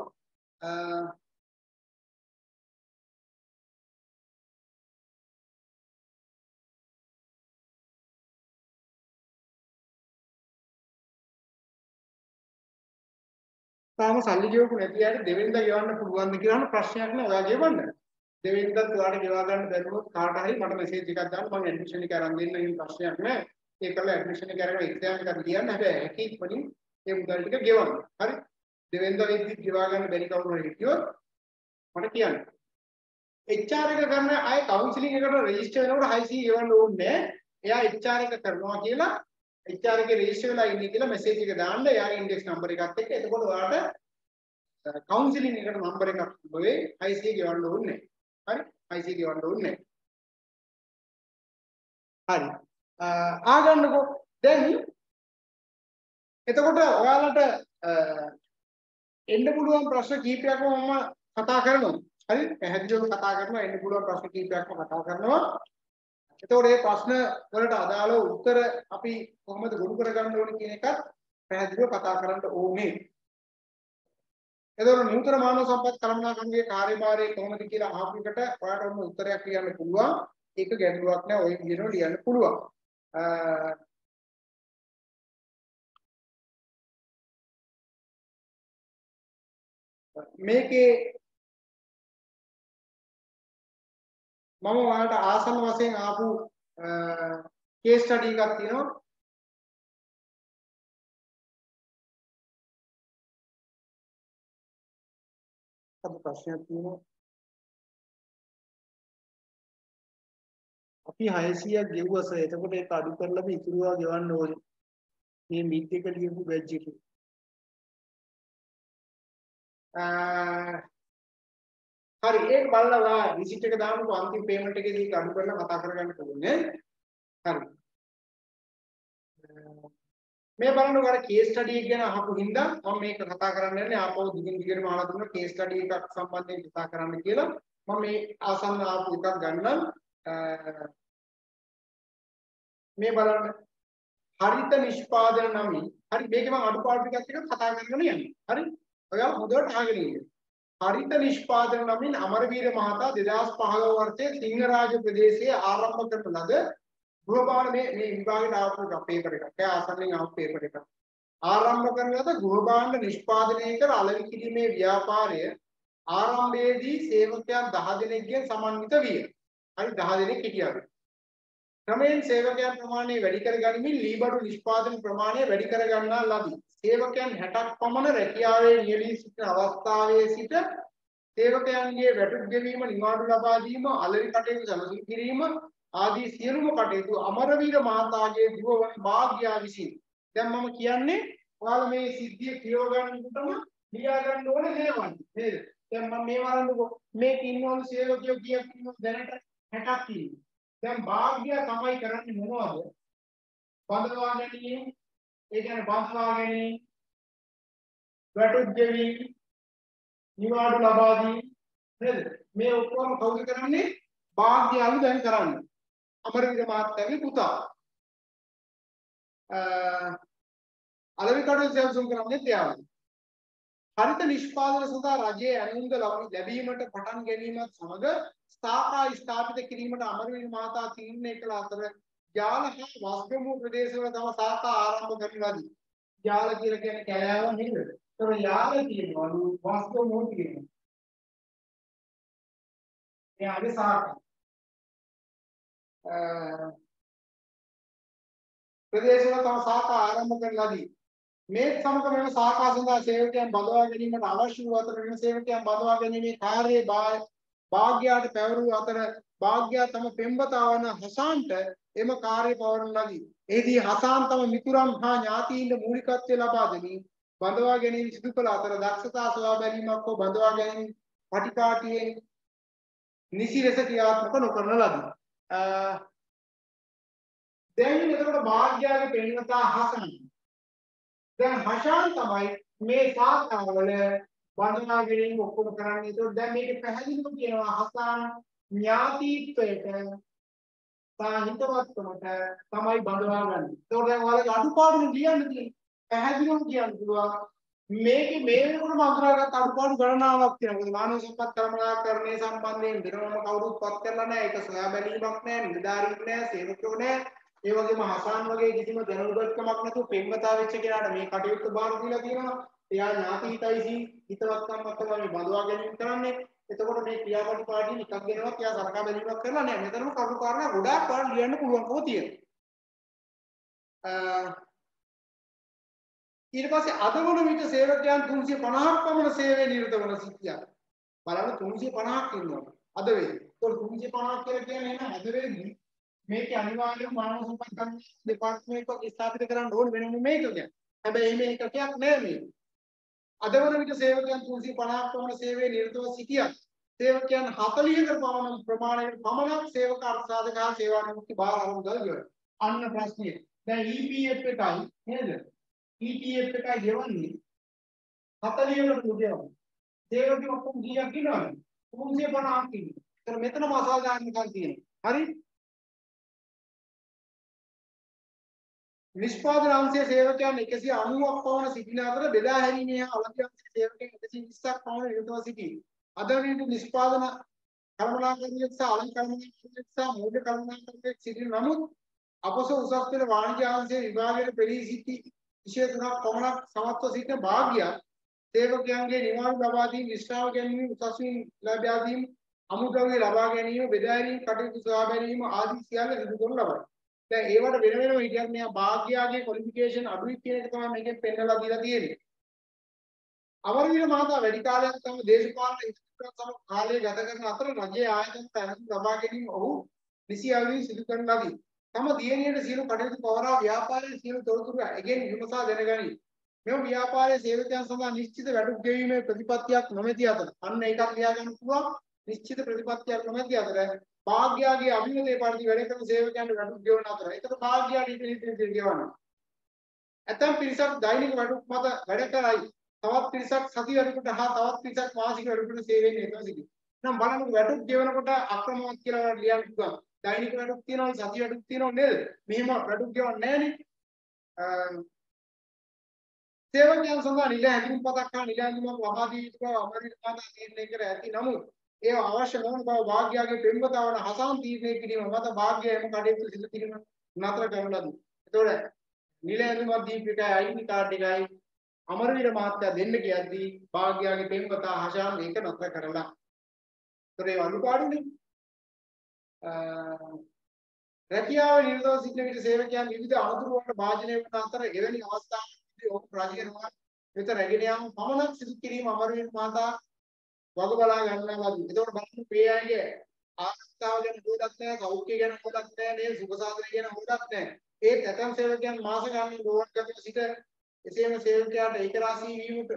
තාම සල්ලි ගෙවපු නැති අයට දෙවෙනිදා ගෙවන්න පුළුවන්ද කියලා අහන ප්‍රශ්නයක් නෑ. ඔයා ගෙවන්න. දෙවෙනිදාත් ඔයාලට ගෙවා ගන්න බැරිවොත් කාට හරි මට මෙසේජ් එකක් දාන්න මම ඇඩ්මිෂන් එක අරන් දෙන්න එහෙම ප්‍රශ්නයක් නෑ. ඒකල ඇඩ්මිෂන් එක අරගෙන එක්සෑම් එකක් ලියන්න. හැබැයි හැකි ඉක්මනින් ඒ මුදල් ටික ගෙවන්න. හරි? දෙවෙනිදා වෙද්දි ගෙවා ගන්න බැරි කවුරු හරි හිටියොත් මට කියන්න. එච් ආර් එක කරන අය කවුන්සිලින් එකට රෙජිස්ටර් වෙනකොට හයිසී ගෙවන්න ඕනේ නෑ. එයා එච් ආර් එක කරනවා කියලා එච් ආර් එකේ රෙජිස්ටර් වෙලා ඉන්නේ කියලා මෙසේජ් එක දාන්න. එයාගේ ඉන්ඩෙක්ස් නම්බර් එකත් එක්ක. එතකොට ඔයාලට කවුන්සිලින් එකට නම්බර එකක් තිබුවේ හයිසී ගෙවන්න ඕනේ. හරි? හයිසී ගෙවන්න ඕනේ. හරි. ආගන්නකෝ. දැන් එතකොට ඔයාලට එන්න පුළුවන් ප්‍රශ්න කීපයක්ම මම කතා කරනවා. හරි? පැහැදිලිව කතා කරනවා. එන්න පුළුවන් ප්‍රශ්න කීපයක්ම කතා කරනවා. එතකොට මේ ප්‍රශ්න වලට අදාළව උත්තර අපි කොහොමද ගොනු කරගන්න ඕනේ කියන එකත් පැහැදිලිව කතා කරන්න ඕනේ. එතකොට නූතන මානව සම්පත් කළමනාකරණයේ කාර්යභාරය කොහොමද කියලා අහපු එකට ඔයාලට ඔන්න උත්තරයක් කියන්න පුළුවන්. ඒක ගැටලුවක් නෑ. ඔය විදිහට ලියන්න පුළුවන්. මේකේ මම ඔයාලට ආසන්න වශයෙන් ආපු කේස් ස්ටඩි එකක් තියෙනවා. අද ප්‍රශ්නයක් තියෙනවා. අපි හයසියක් ගෙවුවස එතකොට ඒක අඩු කරලා ඉතුරුවා ගෙවන්න ඕනේ. මේ මිත් එක ලියපු බැජ් එකේ. හරි ඒක බලලා රිසිට් එක දාන්නකො අන්තිම පේමන්ට් එකේදී අඩු කරලා කතා කරගන්න ඕනේ. හරි. මේ බලන්නකො අර කේස් ස්ටඩි එක ගැන අහපු හින්දා මම මේක කතා කරන්න යන්නේ ආපහු දිගින් දිගටම අහලා දුන්නා කේස් ස්ටඩි එකක් සම්බන්ධයෙන් කතා කරන්න කියලා. මම මේ ආසන්න ආපු එකක් ගන්නම්. මේ බලන්න හරිත නිෂ්පාදන නමින් හරි මේකේ මම අඩුපාඩු ටිකක් එක කතා කරගෙන යන්නේ. හරි? ඔයාලා හොඳට අහගෙන ඉන්න. හරිත නිෂ්පාදන නමින් අමරවීර මහතා දෙදාස් පහළොව වර්ෂයේ සිංහරාජ ප්‍රදේශයේ ආරම්භ කරන ලද ගෘහභාණ්ඩ මේ මේ විභාගයට ආපු පේපර් එකක්. ඒ ආසන්නෙන් ආපු පේපර් එකක්. ආරම්භ කරන ලද ගෘහභාණ්ඩ නිෂ්පාදනය කර අලෙවි කිරීමේ ව්‍යාපාරය ආරම්භයේදී සේවකයන් දහ දෙනෙක්ගෙන් සමන්විත විය. හරි දහ දෙනෙක් හිටියා. ක්‍රමයෙන් සේවකයන් ප්‍රමාණය වැඩි කර ගනිමින් ලීබඩු නිෂ්පාදන ප්‍රමාණය වැඩි කර ගන්නා ලදී. සේවකයන් හැටක් පමණ රැකියාවේ නියැලී සිටින අවස්ථාවේ සිට සේවකයන්ගේ වැටුප් ගෙවීම, නිවාඩු ලබා දීම, අලෙවි කටයුතු සැලසුම් කිරීම ආදී සියලුම කටයුතු අමරවීර මහතාගේ දුව වන භාග්‍යා විසින්. දැන් මම කියන්නේ ඔයාලා මේ සිද්ධිය කියව ගන්නකොටම ලියා ගන්න ඕනේ දේවල් නේද? දැන් මම මේ වරන්දුකෝ මේක ඉන්නවලු සේවකයෝ කීයක් ඉන්නවද දැනට හැටක් ඉන්නවා. දැන් භාග්‍යා තමයි කරන්නේ මොනවද? බඳවා ගැනීම, ඒ කියන්නේ බඳවා ගැනීම, වැටුප් ගෙවීම, නිවාඩු ලබා දීම නේද? මේ ඔක්කොම කවුද කරන්නේ? භාග්‍යාලු දැන් කරන්නේ. අමරවීර මහත්තයාගේ පුතා. අ අලෙවි කටයුතු සැලසුම් කරන්නේ එයාලා. හරිත නිෂ්පාදන සඳහා රජයේ ඇණුම්ද ලැබීමට පටන් ගැනීමත් සමග ස්ථාපා ස්ථාපිත කිරීමට අමරවීර මහතා තීරණය කළ අතර යාල හා වස්ගමු ප්‍රදේශවල තම ශාඛා ආරම්භ කරන ලදී. යාල කියලා කියන්නේ කැලෑව නේද? ඒතර යාල කියනවලු වස්ගමු කියනවා. එයාගේ ශාඛා. ප්‍රදේශවල තම ශාඛා ආරම්භ කරන ලදී. මේ සමග මෙම ශාඛා සඳහා සේවකයන් බඳවා ගැනීමට අවශ්‍ය වූ අතර මෙම සේවකයන් බඳවා ගැනීමේ කාර්යයේ භාග්‍යයට පැවරූ අතර භාග්‍යා තම පෙම්වතා වන හසාන්ට එම කාර්ය පවරන ලදී. එෙහිදී හසාන් තම මිතුරන් හා ඥාතීන්ට මූලිකත්වය ලබා දෙමින් බඳවා ගැනීම සිදු කළ අතර දක්ෂතා සොයා බැලීමක් හෝ බඳවා ගැනීම පටිපාටියෙන් නිසි ලෙස ක්‍රියාත්මක නොකරන ලදී. දැන් එතකොට භාග්‍යාගේ පෙම්වතා හසාන් දැන් හෂාන් තමයි මේ ශාඛාවල බඳවා ගැනීම ඔක්කොම කරන්නේ. ඒතකොට දැන් මේක පැහැදිලිව කියනවා හසාන් ඥාතිත්වයට සාහිතවත්කමට තමයි බඳවා ගන්න. ඒතකොට දැන් ඔයාලගේ අඩුපාඩු ලියන්න තියෙන්නේ. පැහැදිලිවම කියන්න පුළුවන් මේකේ මේ වෙනකොට මන්ත්‍රාගත අඩුපාඩු ගණනාවක් තියෙනවා. මොකද මානව සම්පත් කළමනාකරණය සම්බන්ධයෙන් වෙනම කවුරුත් පත් කරලා නැහැ. ඒක සොයා බැලීමක් නැහැ, නිලධාරීන් නැහැ, සේවකයෝ නැහැ. ඒ වගේම හසාන් වගේ කිසිම දැනුගත්කමක් නැතුව පෙම්වතා වෙච්ච කෙනාට මේ කටයුත්ත බාර දීලා තියෙනවා. එයා ඥාති හිතයිසි හිතවත්කමක් තමයි මේ බඳවා ගැනීම කරන්නේ. එතකොට මේ ක්‍රියාපටි පාඩිය එකක් දෙනවත් එයා සරකා බැලීමක් කරලා නැහැ. මෙතනම කරුණු කාරණා ගොඩාක් පාඩම් ලියන්න පුළුවන්කම තියෙනවා. ඊට පස්සේ අද වන විට සේවකයන් තුන්සිය පනහක් පමණ සේවයේ නිරත වන සිටියා. බලන්න තුන්සිය පනහක් ඉන්නවා. අද වෙලේ. ඒතකොට තුන්සිය පනහක් කියලා කියන්නේ එහෙනම් අද වෙලේදී මේක අනිවාර්යයෙන්ම මානව සම්පත් කර්මාන්ත දෙපාර්තමේන්තුවක් ස්ථාපිත කරන්න ඕන වෙනම මේක කියන්නේ. හැබැයි මේ එකකයක් නෑ මේ. අද වන විට සේවකයන් තුන්සිය පනහක් පමණ සේවයේ නිරතව සිටියා. සේවකයන් හතළිහක පමණ ප්‍රමාණයකට පමණක් සේවක අර්ථසාධක හා සේවා නිමුක්ති බාර අරමුදල් ගෙවන. අන්න ප්‍රශ්නය. දැන් E P F එකයි නේද? E P F එකයි ගෙවන්නේ හතළිහකට ගෙවන්නේ. සේවකයන් ඔක්කොම කීයක් ඉන්නවද? තුන්සිය පනහක් ඉන්නවා. ඒතර මෙතනම අසාධාරණකම් තියෙනවා. හරි? නිෂ්පාදන අංශයේ සේවකයන් එකසිය අනූවක් පමණ සිටින අතර බෙදා හැරීමේ හා අවධි අංශයේ සේවකයන් එකසිය විස්සක් පමණ නිරතව සිටී. අද විට නිෂ්පාදන කළමනාකරණයක් සහ අලංකරණයක් සහ මූල්‍ය කළමනාකරණයක් සිටින නමුත් අපොස උසස් පෙළ වාණිජ්‍ය අංශයේ විභාගයේ පෙළී සිටි විශේෂ තුනක් පමණක් සමත්ව සිටින භාග්‍යයක් සේවකයන්ගේ නිවාඩු ලබා දීම, විශ්‍රාම ගැනීම, උසස් වීම ලබා දීම, අමුද්‍රව්‍ය ලබා ගැනීම, බෙදා ගැනීම කටයුතු සොයා බැලීම ආදී සියල්ල සිදු කරනු ලබයි. දැන් ඒවට වෙන වෙනම හිටියක් මෙයා භාග්‍යයාගේ ක්වොලිෆිකේෂන් අඩුයි කියන එක තමයි මේකෙන් පෙන්නලා දීලා තියෙන්නේ. අමරවීර මහතා වැඩි කාලයක් තම දේශපාලන ඉදිරිපත් සමග කාලය ගත කරන අතර රජයේ ආයතන තැනක ලබා ගැනීම ඔහු නිසි අවදි සිදු කරන ලදී. තම දියණියට සියලු කටයුතු පවරා ව්‍යාපාරයේ සියලු තොරතුරු ඇගෙන් විමසා දැනගනී. මෙම ව්‍යාපාරයේ සේවකයන් සඳහා නිශ්චිත වැටුප් ගෙවීමේ ප්‍රතිපත්තියක් නොමැති අතර අන්න ඒකත් ලියා ගන්න පුළුවන්. නිශ්චිත ප්‍රතිපත්තියක් නොමැති අතර භාග්‍යයාගේ අභිමතයේ පරිදි වැඩ කරන සේවකයන්ට වැටුප් ගෙවන අතර ඒකට භාග්‍යයාට ඉතිරි ගෙවනවා. ඇතම් පිරිසක් දෛනික වැටුප් මත වැඩ කරයි. තවත් පිරිසක් සති වැඩකට හා තවත් පිරිසක් මාසික වැඩකට සේවයෙන් එකතු සිටිනවා. නම් බලන්න වැටුප් ගෙවනකොට අක්‍රමවත් කියලා ලියන්න පුළුවන්. දෛනික වැටුප් තියෙනවා, සති වැටුප් තියෙනවා නේද? මෙහෙම වැටුප් ගෙවන්නේ නැහනේ. සේවකයන් සඳහා නිල හැඳුනුම්පතක් හා නිල හැඳුනුමක් ලබා දී යුතු බව අමරවීර මහතා තීරණය කර ඇති. නමුත් ඒ අවශ්‍ය නොවන බව භාග්‍යයාගේ පෙම්වතා වන හසාන් තීරණය කිරීම මත භාග්‍යය එම කටයුතු සිදු කිරීම නතර කරන ලදී. එතකොට නිල හැඳුනුමක් දීපු එකයි අයිඩි කාඩ් එකයි අමරවීර මහත්තයා දෙන්න කියද්දී භාග්‍යයාගේ පෙම්වතා හසාන් ඒක නතර කරලා. ඒතර ඒ අනුපාඩුනේ රැකියාව නිරතව සිටින විට සේවකයන් විවිධ අනතුරු වලට භාජනය වන අතර එවැනි අවස්ථාවකදී ඔහු රජගෙනවා වෙත රැගෙන යාම පමණක් සිදු කිරීම අමරවීර මහතා වග බලා ගන්නවා වගේ. ඒතකොට බලන්න මේ අයගේ ආස්ථාව ගැන හොදක් නැහැ, සෞඛ්‍ය ගැන හොදක් නැහැ, නේ සුබ සාධන ගැන හොදක් නැහැ. ඒ තැතම් සේවකයන් මාස ගානක් රෝහල්ගතව සිට එසේම සේවකයාට ඒකරාශී වීමට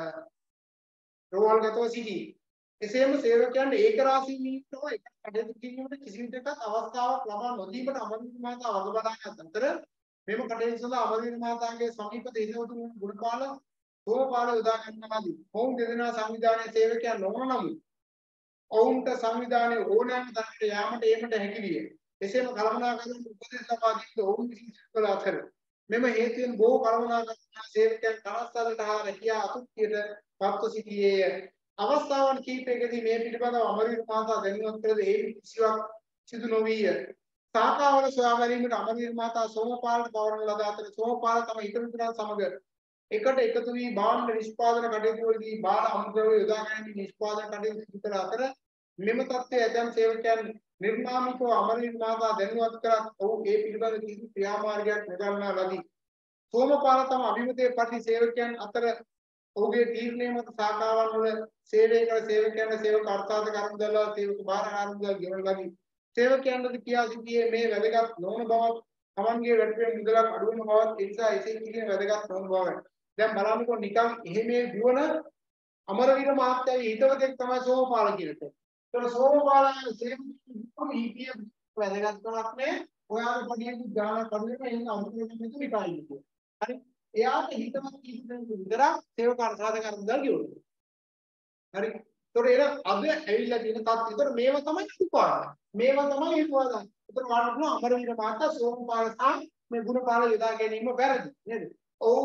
රෝහල්ගතව සිටී. එසේම සේවකයන්ට ඒකරාශී වීමට හෝ එක කටයුතු කිරීමට කිසි විටක අවස්ථාවක් ලබා නොදීමට අමරවීර මහතා වග බලා ගත් අතර මෙම කටයුතු සඳහා අමරවීර මහතාගේ සමීප හිතවතුන් ගුණපාල සෝපාල යොදා ගන්නවාදී. ඔවුන් දෙදෙනා සංවිධානයේ සේවකයන් නොවන නමුත් ඔවුන්ට සංවිධානයේ ඕනෑම තැනකට යාමට ඒමට හැකි විය. එසේම කළමනාකරන උපදෙස් ලබා දීම ඔවුන් විසින් සිදු අතර මෙම හේතුවෙන් බොහෝ කළමනාකරන සේවකයන් කනස්සල්ලට හා රැකියා අතුක්තියට පත්ව සිටියේය. අවස්ථාවන් කිහිපයකදී මේ පිළිබඳව අමරවීර මහතා දැනුවත් කළද ඒ කිසිවක් සිදු නොවිය. සාකාවල සොයා බැලීමට අමරවීර මහතා සෝමපාලට පවරන ලද අතර සෝමපාල තම හිතමිතුරන් සමග එකට එකතු වී භාණ්ඩ නිෂ්පාදන කටයුතු වලදී බාල අමුද්‍රව්‍ය යොදා ගැනීම නිෂ්පාදන කටයුතු සිදු කර අතර මෙම තත්ත්වය ඇතැම් සේවකයන් නිර්නාමිකව අමරවීර මහතා දැනුවත් කරත් ඔහු ඒ පිළිබඳ කිසි ක්‍රියාමාර්ගයක් නොගන්නා ලදී. සෝමපාල තම අභිමතයේ පරිදි සේවකයන් අතර ඔහුගේ තීරණය මත සාකාවන් වල සේවය කළ සේවකයන්ට සේවක අර්ථාධික අරුමුදල් සේවක භාර අරුමුදල් ගෙවන ලදී. සේවකයන්ට කියා සිටියේ මේ වැදගත් නොවන බවත් තමන්ගේ වැඩපිළිවෙල මුදලක් අඩු වෙන බවත් ඒ නිසා එසේ කිරීම වැදගත් නොවන බවයි. දැන් බලන්නකො නිකන් එහෙමේ දුවන අමරවීර මහත්තයාගේ හිතවතෙක් තමයි සෝමපාල කියන්නේ. ඒතර සෝමපාල සේවකයන් E P F වැදගත් කරක් නේ. ඔයාලා පඩියකින් ගාන කඩුවෙම එන්න අමුතුවෙන් මෙතන ඉකයි. හරි. එයාට හිතවත් කිසිදෙයක් විතරක් සේවක අර්ථාධික අරුමුදල් ගෙවනවා. හරි. ඒතර ඒක අද ඇවිල්ලා තියෙන තත්. ඒතර මේව තමයි උපාදාන. මේව තමයි උපාදාන. ඒතර වඩන අමරවීර මහතා සෝමපාල සහ මේ ගුණපාල යොදා ගැනීම වැරදි නේද? ඔවුන්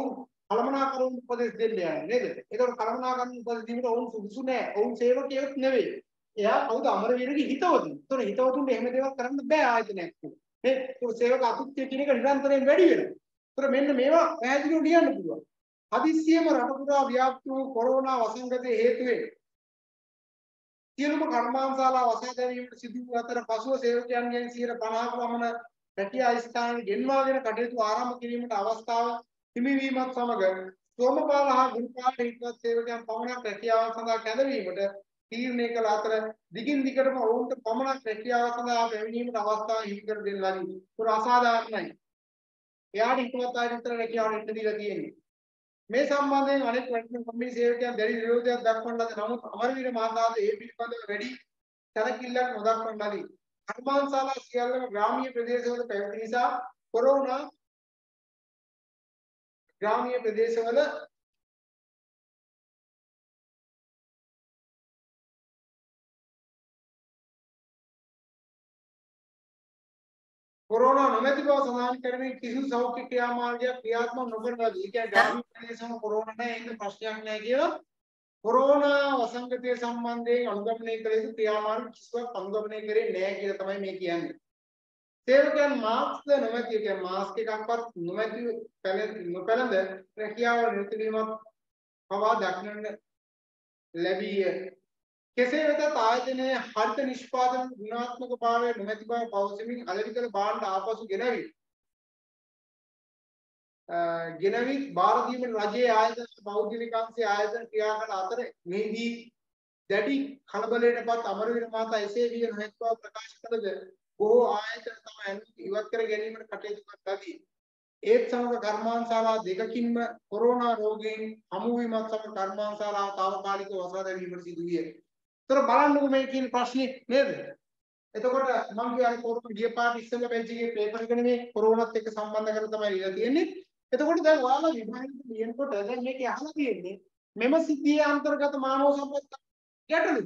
කළමනාකරුන් උපදෙස් දෙන්න යන්නේ නේද? ඒතකොට කළමනාකරුන් උපදෙස් දීමට ඔවුන් සුදුසු නෑ. ඔවුන් සේවකයෙක් නෙවෙයි. එයා කවුද? අමරවීරගේ හිතවතුන්. ඒතකොට හිතවතුන්ට එහෙම දේවල් කරන්න බෑ ආයතනයක් තුල. නේ? ඒක සේවක අතුත්‍ය කියන එක නිරන්තරයෙන් වැඩි වෙනවා. ඒතකොට මෙන්න මේවා පැහැදිලිව ලියන්න පුළුවන්. හදිස්සියම රට පුරා ව්‍යාප්ත වූ කොරෝනා වසංගතයේ හේතුවෙන් සියලුම කර්මාන්තශාලා වසා දැමීමට සිදු වූ අතර පසුව සේවකයන්ගෙන් සියයට පනහක පමණ රැකියා ස්ථාන ගෙන්වාගෙන කටයුතු ආරම්භ කිරීමට අවස්ථාව හිමිවීමත් සමග සෝමපාල හා ගුරුපාල හිටවත් සේවකයන් පමණක් රැකියාව සඳහා කැඳවීමට තීරණය කළ අතර දිගින් දිගටම ඔවුන්ට පමණක් රැකියාව සඳහා පැමිණීමට අවස්ථාව හිමි කර දෙන ලදී. ඒක අසාධාරණයි. එයාට හිතවත් ආයෙත් විතර රැකියාවට ඉන්න දීලා තියෙන්නේ. මේ සම්බන්ධයෙන් අනෙක් රැකියා කම්පැනි සේවකයන් දැඩි විරෝධයක් දක්වන ලද නමුත් අමරවීර මහතාද ඒ පිළිබඳව වැඩි සැලකිල්ලක් නොදක්වන ලදී. කර්මාන්තශාලා සියල්ලම ග්‍රාමීය ප්‍රදේශවල පැවති නිසා කොරෝනා ග්‍රාමීය ප්‍රදේශවල කොරෝනා නොමැති බව සඳහන් කරමින් කිසිදු සෞඛ්‍ය ක්‍රියාමාර්ගයක් ක්‍රියාත්මක නොකරන ලදී. ඒ කියන්නේ ග්‍රාමීය ප්‍රදේශවල කොරෝනා නැහැ ඒක ප්‍රශ්නයක් නැහැ කියලා කොරෝනා වසංගතය සම්බන්ධයෙන් අනුගමනය කළ යුතු ක්‍රියාමාර්ග කිසිවක් අනුගමනය කරේ නැහැ කියලා තමයි මේ කියන්නේ. සේවකයන් මාස්ක් නොමැති ඒ කියන්නේ මාස්ක් එකක්වත් නොමැති නොපැළඳ රැකියාව නිරත වීමක් පවා දක්නට ලැබිය. කෙසේ වෙතත් ආයතනයේ හරිත නිෂ්පාදන ගුණාත්මක භාවය නොමැති බව පවසමින් අලෙවි කළ භාණ්ඩ ආපසු ගෙනවි. ගෙනවිත් බාර දීමේ රජයේ ආයතන බෞද්ධික අංශයේ ආයතන ක්‍රියා කළ අතර මෙහිදී දැඩි කලබලයටපත් අමරවීර මහතා එසේ විය නොහැකි බව ප්‍රකාශ කළද බොහෝ ආයතන තම ඇනුම් ඉවත් කර ගැනීමට කටයුතු කර ලදී. ඒත් සමග කර්මාන්තශාලා දෙකකින්ම කොරෝනා රෝගයෙන් හමු වීමත් සමග කර්මාන්තශාලාව తాවකාලිකව වසා දැමීමට සිදු විය. ඒතර බලන්නකෝ මේ කියන ප්‍රශ්නේ නේද? එතකොට මම කියන්නේ කොරෝනා ගිය පාර ඉස්සෙල්ලා බෙන්ච් එකේ පේපර් එක නෙමෙයි කොරෝනාත් එක්ක සම්බන්ධ කරලා තමයි ලියලා තියෙන්නේ. එතකොට දැන් ඔයාලා විභාගෙට ලියනකොට දැන් මේක අහලා තියෙන්නේ මෙම සිද්ධියේ අන්තර්ගත මානව සම්පත් ගැටලු.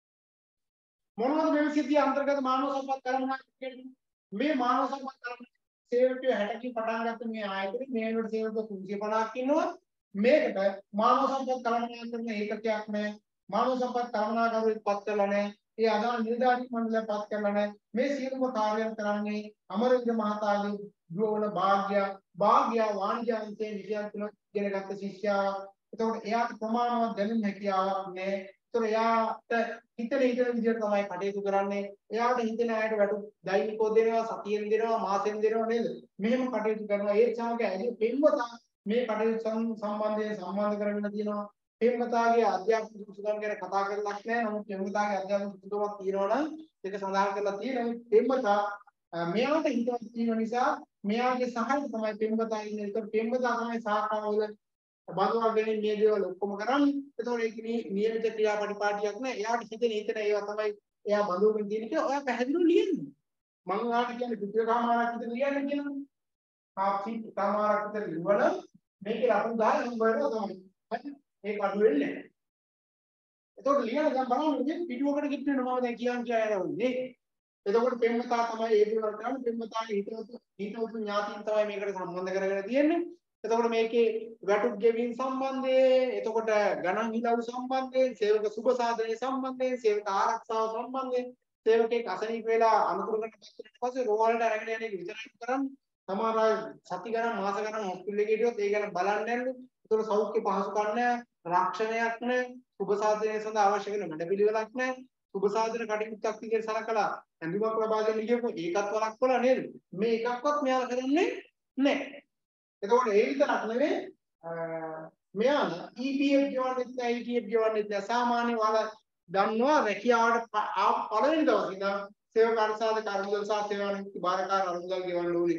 මොනවද මෙම සිද්ධියේ අන්තර්ගත මානව සම්පත් කළමනාකරන මේ මානව සම්පත් කළමනාකරන සේවකයෝ හැටකින් පටන් ගත්ත මේ ආයතනේ මේ වෙනකොට සේවකයෝ තුන්සිය පනහක් ඉන්නවා. මේකට මානව සම්පත් කළමනාකරන ඒකකයක් නැහැ. මානව සම්පත් කළමනාකරුවෙක් පත් කරලා නැහැ. ඒ අදාළ නිලධාරී මණ්ඩලයක් පත් කරලා නැහැ. මේ සියලුම කාර්යයන් කරන්නේ අමරවීර මහතාගේ දුවවන භාග්‍ය භාග්‍ය වාණිජ්‍ය අංශයේ විෂයන් තුන ඉගෙන ගත්ත ශිෂ්‍යයා. එතකොට එයාට ප්‍රමාණවත් දැනුම් හැකියාවක් නැහැ. ඒතර එයාට හිතන හිතන විදිහට තමයි කටයුතු කරන්නේ. එයාට හිතෙන අයට වැටු දෛනිකව දෙනවා, සතියෙන් දෙනවා, මාසෙන් දෙනවා නේද? මෙහෙම කටයුතු කරනවා. ඒ සමග ඇයි පෙම්වතා මේ කටයුතු සම්බන්ධයෙන් සම්බන්ධ කරගෙන තියෙනවා. පෙම්වතාගේ අධ්‍යාපන සුසුකම් ගැන කතා කරලක් නැහැ. නමුත් පෙම්වතාගේ අධ්‍යාපන සුසුකමක් තියෙනවා නම් ඒක සඳහන් කරලා තියෙනවා. පෙම්වතා මෙයාට හිතවත් තියෙන නිසා මෙයාගේ සහායය තමයි පෙම්වතා ඉන්නේ. ඒක පෙම්වතා තමයි සාකච්ඡාවල බඳුනගෙන මේ දේවල් ඔක්කොම කරන්නේ. ඒතකොට ඒක නියමිත ක්‍රියාපටිපාටියක් නෑ. එයාට හිතෙන හිතන ඒවා තමයි එයා බඳුනගෙන තියෙන්නේ කියලා ඔයා පැහැදිලිව ලියන්න. මම ඔයාලට කියන්නේ පිටුවකමාරක් විතර ලියන්න කියනවා. කාප්සි කමාරක් විතර ලියවල මේකේ ලකුණු දාලා නම් බලනවා තමයි. හරි. ඒක අඩු වෙන්නේ නැහැ. එතකොට ලියන දැන් බලන්න මේ පිටුවකට කිට්ටුවෙන මම දැන් කියන්න කියන්නේ. එතකොට පෙම්වතා තමයි ඒ දේවල් කරන්නේ. පෙම්වතාගේ හිතවතු හිතවතු ඥාතීන් තමයි මේකට සම්බන්ධ කරගෙන තියෙන්නේ. එතකොට මේකේ වැටුප් ගෙවීම සම්බන්ධයෙන්, එතකොට ගණන් හිලව් සම්බන්ධයෙන්, සේවක සුබ සාධනය සම්බන්ධයෙන්, සේවක ආරක්ෂාව සම්බන්ධයෙන්, සේවකෙක් අසනීප වෙලා අනුකරණයට පත් වුණාට පස්සේ රෝහලට අරගෙන යන එක විතරයි කරන්නේ. සමහර අය සති ගණන් මාස ගණන් හොස්පිටල් එකේ හිටියොත් ඒ ගැන බලන්නේ නැහැ. එතකොට සෞඛ්‍ය පහසුකම් නැහැ, රක්ෂණයක් නැහැ, සුබ සාධනය සඳහා අවශ්‍ය වෙන වැඩපිළිවෙලක් නැහැ. සුබ සාධන කටයුත්තක් විදිහට සලකලා ඇඳුමක් ලබා දෙන්න කියපුවා ඒකත් වළක්වලා නේද? මේ එකක්වත් මෙයාලා කරන්නේ නැහැ. එතකොට ඒ විතරක් නෙවෙයි මෙයාලා E P F ගෙවන්නෙත් නැහැ, E T F ගෙවන්නෙත් නැහැ. සාමාන්‍ය වල දන්නවා රැකියාවට පළවෙනි දවසේ ඉඳන් සේවක අනුසාධක අරුමුදල් සහ සේවානිවෘත්ති භාරකාර අරුමුදල් ගෙවන්න ඕනේ.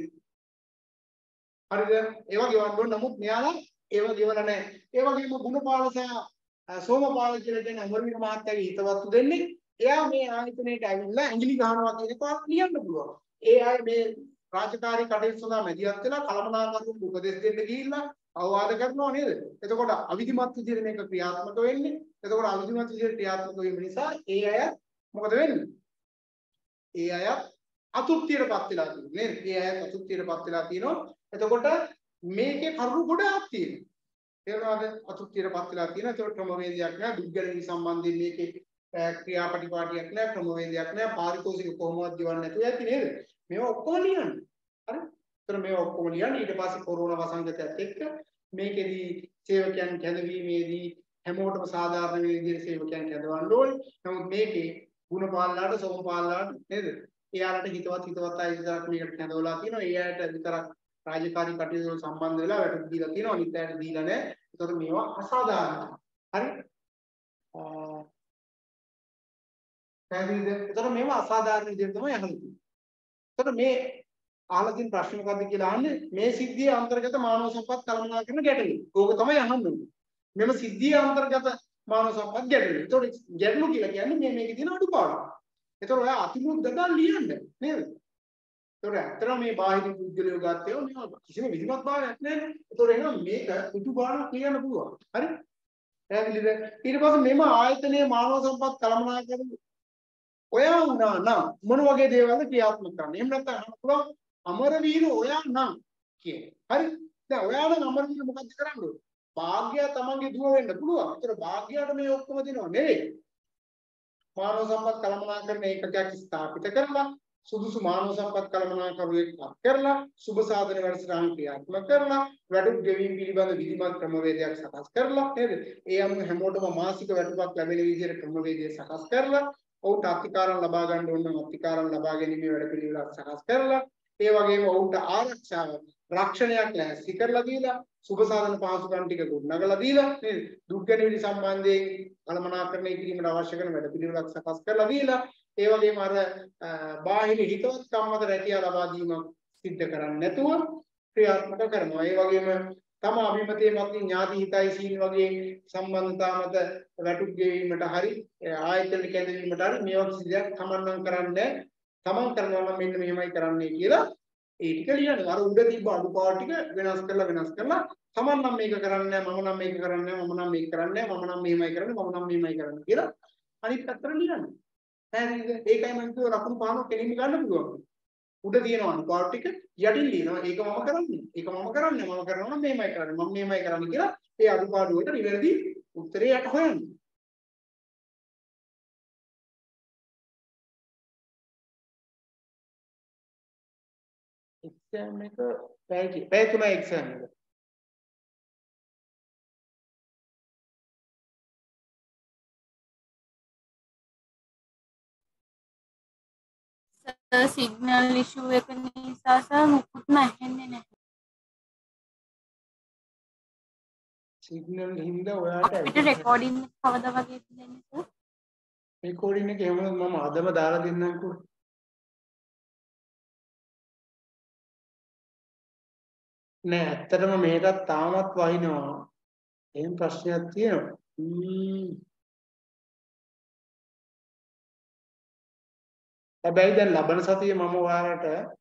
හරිද? ඒවා ගෙවන්න ඕන. නමුත් මෙයාලා ඒවා ගෙවලා නැහැ. ඒ වගේම ගුණපාල සහ සෝමපාල කියලා දෙන අමරවීර මහත්තයාගේ හිතවත්තු දෙන්නේ එයා මේ ආයතනයට ඇවිල්ලා ඇඟිලි ගහනවා කියන එක ලියන්න පුළුවන්. ඒ අය මේ රාජකාරී කටයුතු සඳහා මැදිහත් වෙලා කළමනාකරුන් උපදෙස් දෙන්න ගිහිල්ලා අවවාද කරනවා නේද? එතකොට අවිධිමත් විදිහට මේක ක්‍රියාත්මක වෙන්නේ. එතකොට අවිධිමත් විදිහට ක්‍රියාත්මක වීම නිසා ඒ අය මොකද වෙන්නේ? ඒ අය අතුත්තියටපත් වෙලා තියෙනවා නේද? ඒ අය අතුත්තියටපත් වෙලා තියෙනවා. එතකොට මේකේ කරුණු ගොඩාක් තියෙනවා. තේරුණාද? අතෘප්තියටපත් වෙලා තියෙන. ඒතකොට ක්‍රමවේදයක් නෑ. දුක්ගැනීම සම්බන්ධයෙන් මේකේ ක්‍රියාපටිපාටියක් නෑ, ක්‍රමවේදයක් නෑ. පාරිතෝෂික කොහොමවත් ගෙවන්න නැතුව ඇති නේද? මේවා ඔක්කොම ලියන්න. හරි? ඒතර මේවා ඔක්කොම ලියන්න. ඊට පස්සේ කොරෝනා වසංගතයත් එක්ක මේකෙදි සේවකයන් කැඳවීමේදී හැමෝටම සාධාරණ විදිහට සේවකයන් කැඳවන්න ඕනේ. නමුත් මේකේ ගුණපාලලාට සෝමපාලලාට නේද? එයාලට හිතවත් හිතවත් අය විතරක් මේකට කැඳවලා තියෙනවා. ඒ අයට විතරක් රාජකාරී කටයුතු වල සම්බන්ධ වෙලා වැටුප් දීලා තියෙනවා. අනිත් අයට දීලා නැහැ. ඒතකොට මේවා අසාධාරණයි. හරි? පැහැදිලිද? ඒතකොට මේවා අසාධාරණ විදිහට තමයි අහලා තියෙන්නේ. ඒතකොට මේ අහලා තියෙන ප්‍රශ්න මොකද්ද කියලා අහන්නේ මේ සිද්ධියේ අන්තර්ගත මානව සම්පත් කළමනාකරන ගැටලු. ඕක තමයි අහන්නේ. මෙම සිද්ධියේ අන්තර්ගත මානව සම්පත් ගැටලු. ඒතකොට ගැටලු කියලා කියන්නේ මේ මේකේ තියෙන අඩුපාඩු. ඒතකොට ඔයා අතිමුත් දඩන් ලියන්න නේද? ඒතකොට ඇත්තටම මේ බාහිර පුද්ගලයෝ ගත්තේ මේවා කිසිම විධිමත් භාවයක් නැහැ. ඒතකොට එහෙනම් මේක පිටු බාණක් කියන්න පුළුවන්. හරි? පැහැදිලිද? ඊට පස්සේ මෙම ආයතනයේ මානව සම්පත් කළමනාකරන ඔයා වුණා නම් මොන වගේ දේවල්ද ක්‍රියාත්මක කරන්නේ? එහෙම නැත්නම් අහන්න පුළුවන් අමරවීර ඔයා නම් කියන්නේ. හරි? දැන් ඔයා නම් අමරවීර මොකද්ද කරන්නේ? භාග්‍යය තමන්ගේ දුව වෙන්න පුළුවන්. ඒතර භාග්‍යයට මේ ඔක්කොම දෙනව නෙවෙයි. මානව සම්පත් කළමනාකරන ඒකකයක් ස්ථාපිත කරලා සුදුසු මානව සම්පත් කළමනාකරුවෙක් පත් කරලා සුබ සාධන වැඩසටහන් ක්‍රියාත්මක කරලා වැටුප් ගෙවීම පිළිබඳ විධිමත් ක්‍රමවේදයක් සකස් කරලා නේද? ඒ අනුව හැමෝටම මාසික වැටුපක් ලැබෙන විදිහට ක්‍රමවේදය සකස් කරලා ඔවුන්ට අත්කාරම් ලබා ගන්න ඕන නම් අත්කාරම් ලබා ගැනීමේ වැඩපිළිවෙලක් සකස් කරලා ඒ වගේම ඔවුන්ට ආරක්ෂාව රක්ෂණයක් ලැහැස්ති කරලා දීලා සුබ සාධන පහසුකම් ටික ගොඩනගලා දීලා නේද? දුක්ගැනවිලි සම්බන්ධයෙන් කළමනාකරණය කිරීමට අවශ්‍ය කරන වැඩපිළිවෙලක් සකස් කරලා දීලා ඒ වගේම අර බාහිර හිතවත්කම් මත රැකියාව ලබා දීමක් සිද්ධ කරන්නේ නැතුව ක්‍රියාත්මක කරනවා. ඒ වගේම තම අභිමතයේ මත ඥාති හිතයි සීන් වගේ සම්බන්ධතා මත වැටුප් ගෙවීමට හරි ආයතන කැඳවීමට හරි මේවා කිසි දෙයක් තමන්නම් කරන්නේ තමන් කරනවා නම් මෙන්න මෙහෙමයි කරන්නේ කියලා ඒ ටික ලියනවා. අර උඩ තිබ්බ අඩුපාඩු ටික වෙනස් කරලා වෙනස් කරලා තමන් නම් මේක කරන්නේ මම නම් මේක කරන්නේ මම නම් මේක කරන්නේ මම නම් මෙහෙමයි කරන්නේ මම නම් මෙහෙමයි කරන්නේ කියලා අනිත් පැත්තට ලියනවා. පැහැදිලිද? ඒකයි මම කිව්ව ලකුණු පහක් කෙලින්ම ගන්න පුළුවන්. උඩ තියෙනවා අනුපාඩු ටික යටින් ලියනවා. ඒක මම කරන්නේ. ඒක මම කරන්නේ. මම කරනවා නම් මෙහෙමයි කරන්නේ. මම මෙහෙමයි කරන්නේ කියලා ඒ අනුපාඩු වලට නිවැරදි උත්තරේ යට හොයන්න. එක්සෑම් එක පැය පැය තුනයි එක්සෑම් එක. සිග්නල් ඉෂුව එක නිසා සහ මුකුත්ම ඇහෙන්නේ නැහැ. සිග්නල් හින්දා ඔයාට අපිට රෙකෝඩින් එක කවදා වගේ දෙන්නේ සර්? රෙකෝඩින් එක එහෙම මම අදම දාලා දෙන්නම්කෝ. නෑ ඇත්තටම මේකත් තාමත් වහිනවා. එහෙම ප්‍රශ්නයක් තියෙනවා. හැබැයි දැන් ලබන සතියේ මම ඔයාලට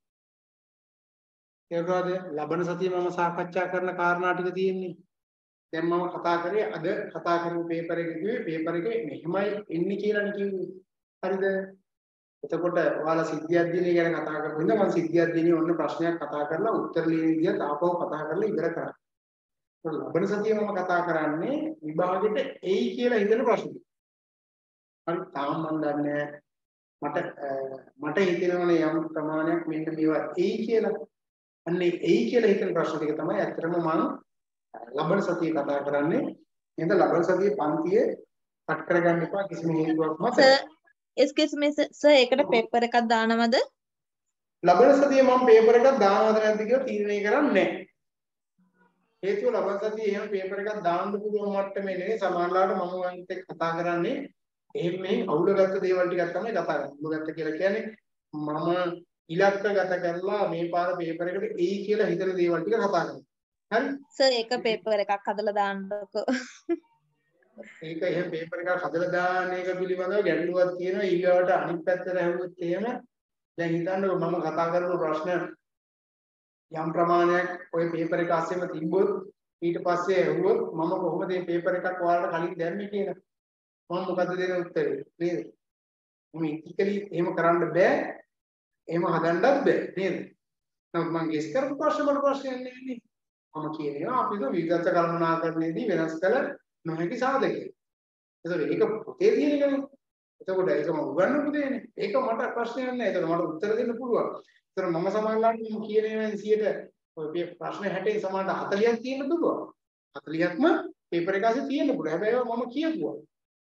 ඒකවද ලබන සතියේ මම සාකච්ඡා කරන කාරණා ටික තියෙන්නේ. දැන් මම කතා කරේ අද කතා කරපු පේපර් එකේ කිව්වේ පේපර් එකේ මෙහෙමයි එන්නේ කියලා කිව්වේ. හරිද? එතකොට ඔයාලා සිද්ධියක් දිනේ ගැන කතා කරපු ඉඳන් මම සිද්ධියක් දිනේ ඔන්න ප්‍රශ්නයක් කතා කරලා උත්තර ලියන විදිහට ආපහු කතා කරලා ඉවර කරා. ඒත් ලබන සතියේ මම කතා කරන්නේ විභාගෙට එයි කියලා හිතන ප්‍රශ්න. හරි තාම මම දන්නේ මට මට හිතෙනවනේ යම් ප්‍රමාණයක් මෙන්න මේවා එයි කියලා. අන්නේ එයි කියලා හිතන ප්‍රශ්න ටික තමයි ඇත්තටම මම ලබන සතියේ කතා කරන්නේ. එහෙනම් ලබන සතියේ පන්තියේ කට් කරගන්න එපා කිසිම හේතුවක් මත. එක්ස්කියුස් මී සර් ඒකට පේපර් එකක් දානවද? ලබන සතියේ මම පේපර් එකක් දානවද නැද්ද කියලා තීරණය කරන්නේ නැහැ. හේතුව ලබන සතියේ එහෙම පේපර් එකක් දාන්න පුළුවන් මට්ටමේ නෙවෙයි සමහරවිට මම වන්ට කතා කරන්නේ එහෙම මේ අවුලගත්ත දේවල් ටිකක් තමයි කතා කරන්නේ. අවුලගත්ත කියලා කියන්නේ මම ඉලක්කගත කරලා මේ පාර පේපර් එකට එයි කියලා හිතන දේවල් ටික කතා කරනවා. හරි? සර් ඒක පේපර් එකක් හදලා දාන්නකෝ. ඒක එහෙම පේපර් එකක් හදලා දාන එක පිළිබඳව ගැටලුවක් තියෙනවා. ඊගාවට අනිත් පැත්තට හැවුවොත් එහෙම දැන් හිතන්නකෝ මම කතා කරන ප්‍රශ්න යම් ප්‍රමාණයක් ওই පේපර් එක අස්සෙම තිබ්බොත් ඊට පස්සේ ඇහුවොත් මම කොහොමද මේ පේපර් එකක් ඔයාලට කලින් දැම්මේ කියලා මම මොකද දෙන උත්තරේ නේද? මම ඉතිකලි එහෙම කරන්න බෑ. එහෙම හදන්නත් බෑ නේද? නමුත් මම ගෙස් කරපු ප්‍රශ්න වල ප්‍රශ්නයක් නෙවෙයි. මම කියනවා අපි તો විගත කල්පනාකරණයේදී වෙනස් කළ නොහැකි සාධකයක්. ඒතකොට ඒක පොතේ තියෙන එකනේ. එතකොට ඒක මම උගන්වපු දෙන්නේ. ඒක මට ප්‍රශ්නයක් නෑ. ඒතකොට මට උත්තර දෙන්න පුළුවන්. ඒතකොට මම සමානලාට මම කියන ඒවායින් සියයට ඔය ප්‍රශ්න හැටේ සමානට හතළියක් තියෙන්න පුළුවන්. හතළියක්ම පේපර් එක ඇස්සේ තියෙන්න පුළුවන්. හැබැයි ඒවා මම කියපුවා.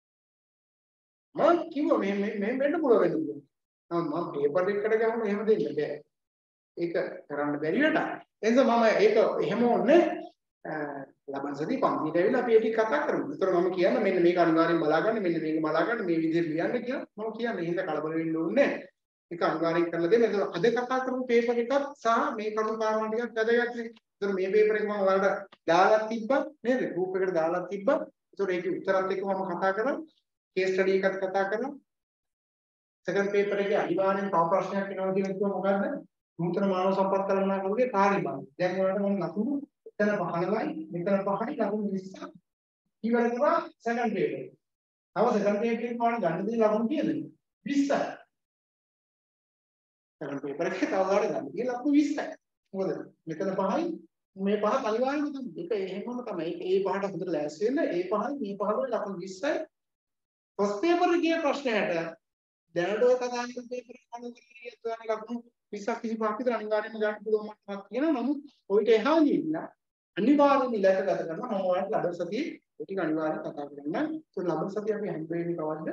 මම කිව්වා මේ මේ මේ වෙන්න පුළුවන් වෙන්න පුළුවන්. නමුත් මම පේපර් එකකට ගහම එහෙම දෙන්න බෑ. ඒක කරන්න බැරි වෙලා. එනිසා මම ඒක එහෙම ඕනේ ලබන සතිය පන්තියට ඇවිල්ලා අපි ඒක කතා කරමු. ඒතර මම කියන්නේ මෙන්න මේක අනිවාර්යෙන් බලා ගන්න, මෙන්න මේක බලා ගන්න, මේ විදිහට ලියන්න කියලා මම කියන්නේ. එහෙනම් කලබල වෙන්න ඕනේ නැහැ. ඒක අනිවාර්යෙන් කරලා දෙන්න. ඒතර අද කතා කරමු පේපර් එකත් සහ මේ කරුණු කාරණා ටිකක් වැදගත් නේ. ඒතර මේ පේපර් එක මම ඔයාලට දාලා තිබ්බා නේද? ගෲප් එකට දාලා තිබ්බා. ඒතර ඒකේ උත්තරත් එක්ක මම කතා කරා. කේස් ස්ටඩි එකත් කතා කරා. සෙකන්ඩ් පේපර් එකේ අනිවාර්යෙන් තව ප්‍රශ්නයක් එනවා කියලා කිව්වා මොකද්ද? නූතන මානව සම්පත් කළමනාකරුගේ කාර්යභාරය. දැන් ඔයාලට මම ලකුණු එතන පහළවයි මෙතන පහයි ලකුණු විස්සක් ඉවර කරා සෙකන්ඩ් පේපර් එක. තව සෙකන්ඩ් පේපර් එකේ පාඩම් ගන්න දෙන ලකුණු කීයද? විස්සයි. සෙකන්ඩ් පේපර් එකේ තව ගන්න ගන්න තියෙන ලකුණු විස්සයි. මොකද මෙතන පහයි මේ පහ අනිවාර්යයෙන්ම තමයි. ඒක එහෙමම තමයි. ඒ පහට හොඳට ලෑස්ති වෙන්න. ඒ පහයි මේ පහවල ලකුණු විස්සයි. ෆස්ට් පේපර් එකේ ප්‍රශ්නයට දැනට ඔය කතා කරන පේපර් එක අනුකම්පාවෙන් යන ලකුණු විස්සක් විසිපහක් විතර අනිවාර්යයෙන්ම ගන්න පුළුවන් මට්ටමක් තියෙනවා. නමුත් ඔයිට එහා ගිහින් අනිවාර්යයෙන්ම ඉලක්ක ගත කරනවා. මම ඔයාලට ලබන සතියේ ඒ ටික අනිවාර්යයෙන් කතා කරන්න. ඒක ලබන සතියේ අපි හැන්ඩ් වෙන්නේ කවද්ද?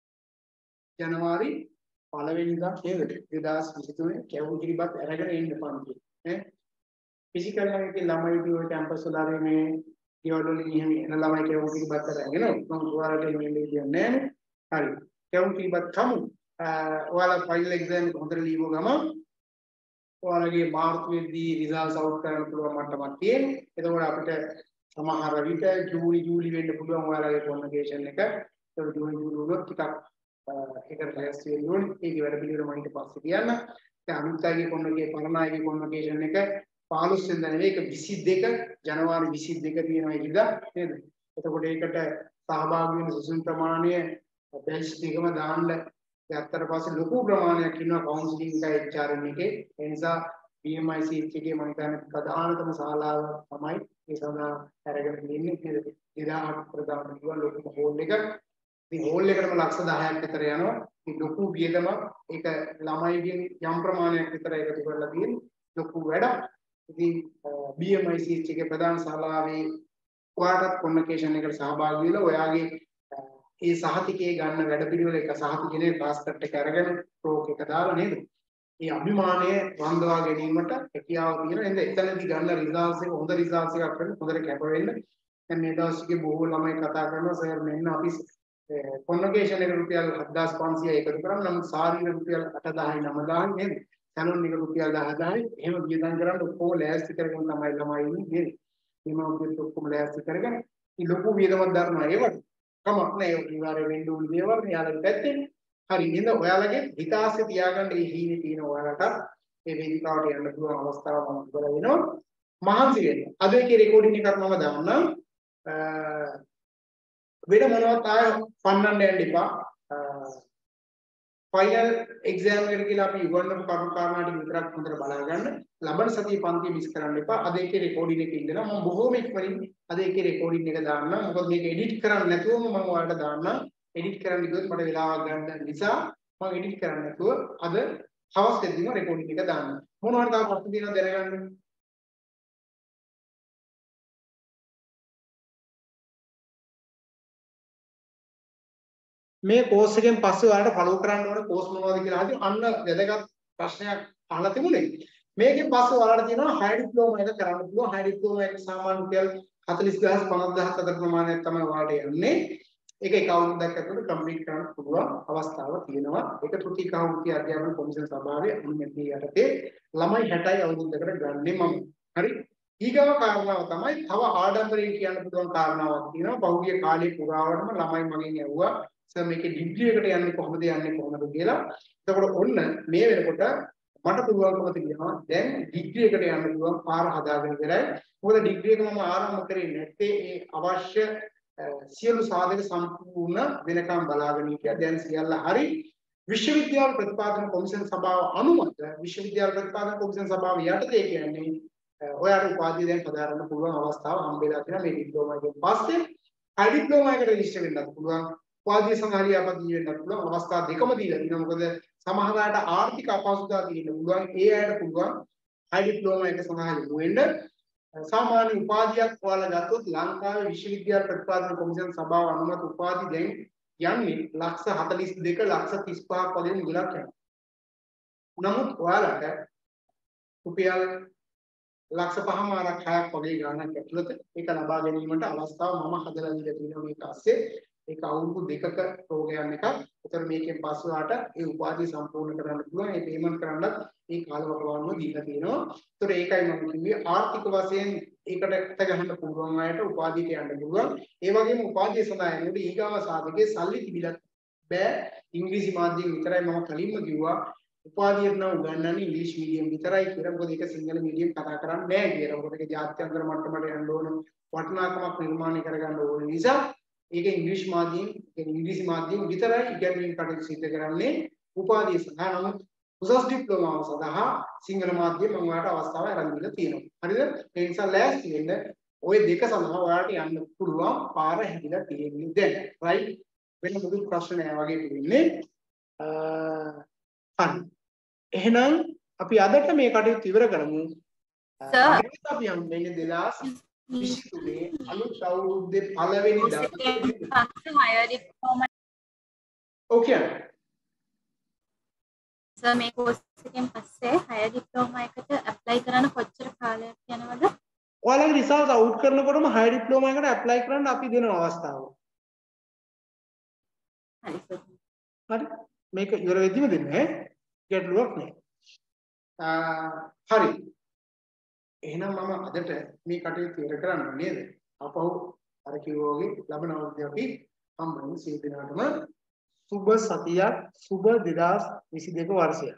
ජනවාරි පළවෙනිදා නේද? දෙදාස් විසිතුනේ කැවුම් කිරිබත් අරගෙන එන්න පන්තියේ. ඈ ෆිසිකල් එකේ ළමයි ටියෝ කැම්පස් වල ආවේ මේ ඊවල වලින් එහෙම එන ළමයි කැවුම් කිරිබත් අරගෙන මම ඔයාලට එන්නේ කියන්නේ නැහැ. හරි. කැවුම් කිරිබත් කමු. ඔයාලා ෆයිනල් එක්සෑම් එක හොඳට ලියව ගමන් ඔයාලගේ මාර්තුවේදී රිසල්ට්ස් අවුට් කරන්න පුළුවන් මට්ටමක් තියෙන්නේ. එතකොට අපිට සමහර විට ජූලි ජූලි වෙන්න පුළුවන් ඔයාලගේ කොන්වොකේෂන් එක. ඒක ජූලි ජූලි වුණොත් ටිකක් ඒකට ලෑස්ති වෙන්න ඕනේ. ඒක වැඩ පිළිවෙල මම ඊට පස්සේ කියන්න. දැන් අනිත්‍යගේ කොන්වොකේ පරණාගේ කොන්වොකේෂන් එක පහළොස් වෙනිදා නෙවෙයි ඒක විසි දෙක ජනවාරි විසි දෙක තියෙනවා ඉතින් නේද? එතකොට ඒකට සහභාගී වෙන සුසුම් ප්‍රමාණය බැච් දෙකම දාන්න ඇත්තට පස්සේ ලොකු ප්‍රමාණයක් ඉන්නවා කවුන්සිලින් එක එච් ආර් එම් එකේ. ඒ නිසා බී එම් ආයි සී එච් එකේ මම හිතන්නේ ප්‍රධානතම ශාලාව තමයි ඒ සඳහා අරගෙන ඉන්නේ. දෙදාහක් ප්‍රදාන කිව්වා ලොකු හෝල් එක. ඉතින් හෝල් එකටම ලක්ෂ දහයක් විතර යනවා. ඉතින් ලොකු වියදමක් ඒක ළමයිගෙන් යම් ප්‍රමාණයක් විතර එකතු කරලා තියෙන ලොකු වැඩක්. ඉතින් බී එම් ආයි සී එච් එකේ ප්‍රධාන ශාලාවේ ඔයාලට කොන්වොකේෂන් එකට සහභාගී වෙලා ඔයාගේ ඒ සහතිකයේ ගන්න වැඩපිළිවෙල එක සහතිකයේ ට්‍රාන්ස්ක්‍රිප්ට් එක අරගෙන ප්‍රෝක් එක දාලා නේද? මේ අභිමානය වන්දවා ගැනීමට හැකියාව තියෙන නේද? එතනදී ගන්න රිසල්ට්ස් එක හොඳ රිසල්ට්ස් එකක් කරන්න හොඳට කැප වෙන්න. දැන් මේ දවස්වලේ බොහෝ ළමයි කතා කරනවා සර් මෙන්න අපි කොන්වොකේෂන් එක රුපියල් හත්දාස් පන්සියය එකතු කරා නමුත් සාරීර රුපියල් අටදාහයි නවදාහයි නේද? සැලොන් එක රුපියල් දහදාහයි එහෙම වියදම් කරන්න ඔක්කොම ලෑස්ති කරගෙන තමයි ළමයි ඉන්නේ නේද? මේ මොකද ඔක්කොම ලෑස්ති කරගෙන මේ ලොකු වියදමක් දරනවා ඒවට කමක් නැහැ ඒ අනිවාර්ය වෙන්න ඕන දේවල් මෙයාලගේ පැත්තෙන් හරි නේද ඔයාලගේ හිතාස්සේ තියාගන්න මේ හීනේ තියෙන ඔයාලට මේ වේදිකාවට යන්න පුළුවන් අවස්ථාව මම උදලා වෙනවා මහන්සි වෙන්න අද ඒකේ රෙකෝඩින් එකක් මම දාන්නම් වෙන මොනවත් ආය පන්නන්න යන්න එපා ෆයිනල් එක්සෑම් එකට කියලා අපි ඉවරනම කරුණු කාරණා ටික විතරක් හොඳට බලා ගන්න ලබන සතියේ පන්තිය මිස් කරන්න එපා අද ඒකේ රෙකෝඩින් එකේ ඉඳලා මම බොහෝම ඉක්මනින් අද ඒකේ රෙකෝඩින් එක දාන්නම් මොකද මේක එඩිට් කරන්න නැතුවම මම ඔයාලට දාන්නම් එඩිට් කරන්න ගියොත් මට වෙලාවක් ගන්න නිසා මම එඩිට් කරන්න නැතුව අද හවස් දෙකදීම රෙකෝඩින් එක දාන්නම් මොනවද තව ප්‍රශ්න තියෙනවද දැනගන්න මේ කෝස් එකෙන් පස්සේ ඔයාලට ෆලෝ කරන්න ඕන කෝස් මොනවද කියලා අහද්දී අන්න වැදගත් ප්‍රශ්නයක් අහලා තිබුණේ. මේකෙන් පස්සේ ඔයාලට තියෙනවා හයි ඩිප්ලෝමා එක කරන්න පුළුවන්. හයි ඩිප්ලෝමා එක සාමාන්‍ය රුපියල් හතළිස් දහස් පනස් දහස් අතර ප්‍රමාණයක් තමයි ඔයාලට යන්නේ. ඒක එක අවුරුද්දක් ඇතුළත කම්ප්ලීට් කරන්න පුළුවන් අවස්ථාවක් තියෙනවා. ඒක ත්‍ෘතී කාවුන්ති අධ්‍යාපන කොමිෂන් සභාවේ අනුමැතිය යටතේ ළමයි හැටයි අවුරුද්දකට ගන්නේ මම. හරි. ඊගව කාරණාව තමයි තව ආඩම්බරයෙන් කියන්න පුළුවන් කාරණාවක් තියෙනවා. පහුගිය කාලේ පුරාවටම ළමයි මගෙන් ඇහුවා සර් මේකේ ඩිග්‍රී එකට යන්නේ කොහොමද යන්නේ කොහොමද කියලා. එතකොට ඔන්න මේ වෙනකොට මට පුළුවන්කම තියෙනවා දැන් ඩිග්‍රී එකට යන්න පුළුවන් පාර හදාගෙන ඉවරයි. මොකද ඩිග්‍රී එක මම ආරම්භ කරේ නැත්තේ ඒ අවශ්‍ය සියලු සාධක සම්පූර්ණ වෙනකම් බලාගෙන හිටියා. දැන් සියල්ල හරි. විශ්වවිද්‍යාල ප්‍රතිපාදන කොමිෂන් සභාව අනුමත විශ්වවිද්‍යාල ප්‍රතිපාදන කොමිෂන් සභාව යටතේ කියන්නේ ඔයාලට උපාධිය දැන් හදාගන්න පුළුවන් අවස්ථාව හම්බෙලා තියෙනවා මේ ඩිප්ලෝමා එකෙන් පස්සේ. හයි ඩිප්ලෝමා එකට රෙජිස්ටර් වෙන්නත් පුළුවන්. උපාධිය සඳහා ලියාපදිංචි වෙන්නත් පුළුවන්. අවස්ථා දෙකම දීලා තියෙනවා. මොකද සමහර අයට ආර්ථික අපහසුතාව තියෙන්න පුළුවන්. ඒ අයට පුළුවන් හයි ඩිප්ලෝමා එක සඳහා යොමු වෙන්න. සාමාන්‍ය උපාධියක් ඔයාලා ගත්තොත් ලංකාවේ විශ්වවිද්‍යාල ප්‍රතිපාදන කොමිසම සභාව අනුමත උපාධි දැන් යන්නේ ලක්ෂ හතළිස් දෙක ලක්ෂ තිස් පහක් වගේ මුදලක් යනවා. නමුත් ඔයාලට රුපියල් ලක්ෂ පහමාරක් හයක් වගේ ගාණක් ඇතුළත ඒක ලබා ගැනීමට අවස්ථාව මම හදලා දීලා තියෙනවා මේක ASCII. ඒක අවුරුදු දෙකක ප්‍රෝග්‍රෑම් එකක්. ඒතර මේකෙන් පස්සේ ඔයාලට ඒ උපාධිය සම්පූර්ණ කරන්න පුළුවන්. ඒ පේමන්ට් කරන්නත් ඒ කාලවකවානුව දීලා තියෙනවා. ඒතර ඒකයි මම කිව්වේ ආර්ථික වශයෙන් ඒකට ඇත්ත ගහන්න පුළුවන් අයට උපාධියට යන්න පුළුවන්. ඒ වගේම උපාධිය සඳහා යනකොට ඊගාව සාධකයේ සල්ලි තිබිලත් බෑ. ඉංග්‍රීසි මාධ්‍යයෙන් විතරයි මම කලින්ම කිව්වා. උපාධියට නම් උගන්වන්නේ ඉංග්‍රීසි මීඩියම් විතරයි කියලා. මොකද ඒක සිංහල මීඩියම් කතා කරන්නේ නැහැ කියලා. මොකද ඒක ජාත්‍යන්තර මට්ටමට යන්න ඕන වටිනාකමක් නිර්මාණය කරගන්න ඕන නිසා ඒක ඉංග්‍රීසි මාධ්‍යයෙන් ඉංග්‍රීසි මාධ්‍යයෙන් විතරයි ඉගෙනීම කටයුතු සිදු කරන්නේ උපාධිය සඳහා. නමුත් උසස් ඩිප්ලෝමාව සඳහා සිංහල මාධ්‍යයෙන් මම ඔයාලට අවස්ථාව ආරම්භ දීලා තියෙනවා. හරිද? ඒ නිසා ලෑස්ති වෙන්න. ওই දෙක සඳහා ඔයාලට යන්න පුළුවන් පාර හැදිලා තියෙන්නේ දැන්. රයිට්? වෙන මොකද ප්‍රශ්න නැහැ වගේ තියෙන්නේ. අ හරි. එහෙනම් අපි අදට මේ කටයුතු ඉවර කරමු. සර් අපි යන්නේ දෙදාස් විසිතුනේ අලුත් අවුරුද්දේ පළවෙනි දා. higher diploma okay. සර් මේ course එකෙන් පස්සේ higher diploma එකට apply කරන්න කොච්චර කාලයක් යනවද? ඔයාලගේ රිසල්ට් අවුට් කරනකොටම higher diploma එකට apply කරන්න අපි දෙන අවස්ථාව. හරි සර්. හරි. මේක ඉවර වෙද්දිම දෙන්නේ. ගැටලුවක් නැහැ. හරි. එහෙනම් මම අදට මේ කටයුතු ඉවර කරන්න නේද? අපහු අර කිව්වා වගේ ලබන අවුරුද්දේ අපි හම්බෙන්නේ සිය දිනාටම සුබ සතියක් සුබ දෙදාස් විසිදෙක වර්ෂයක්.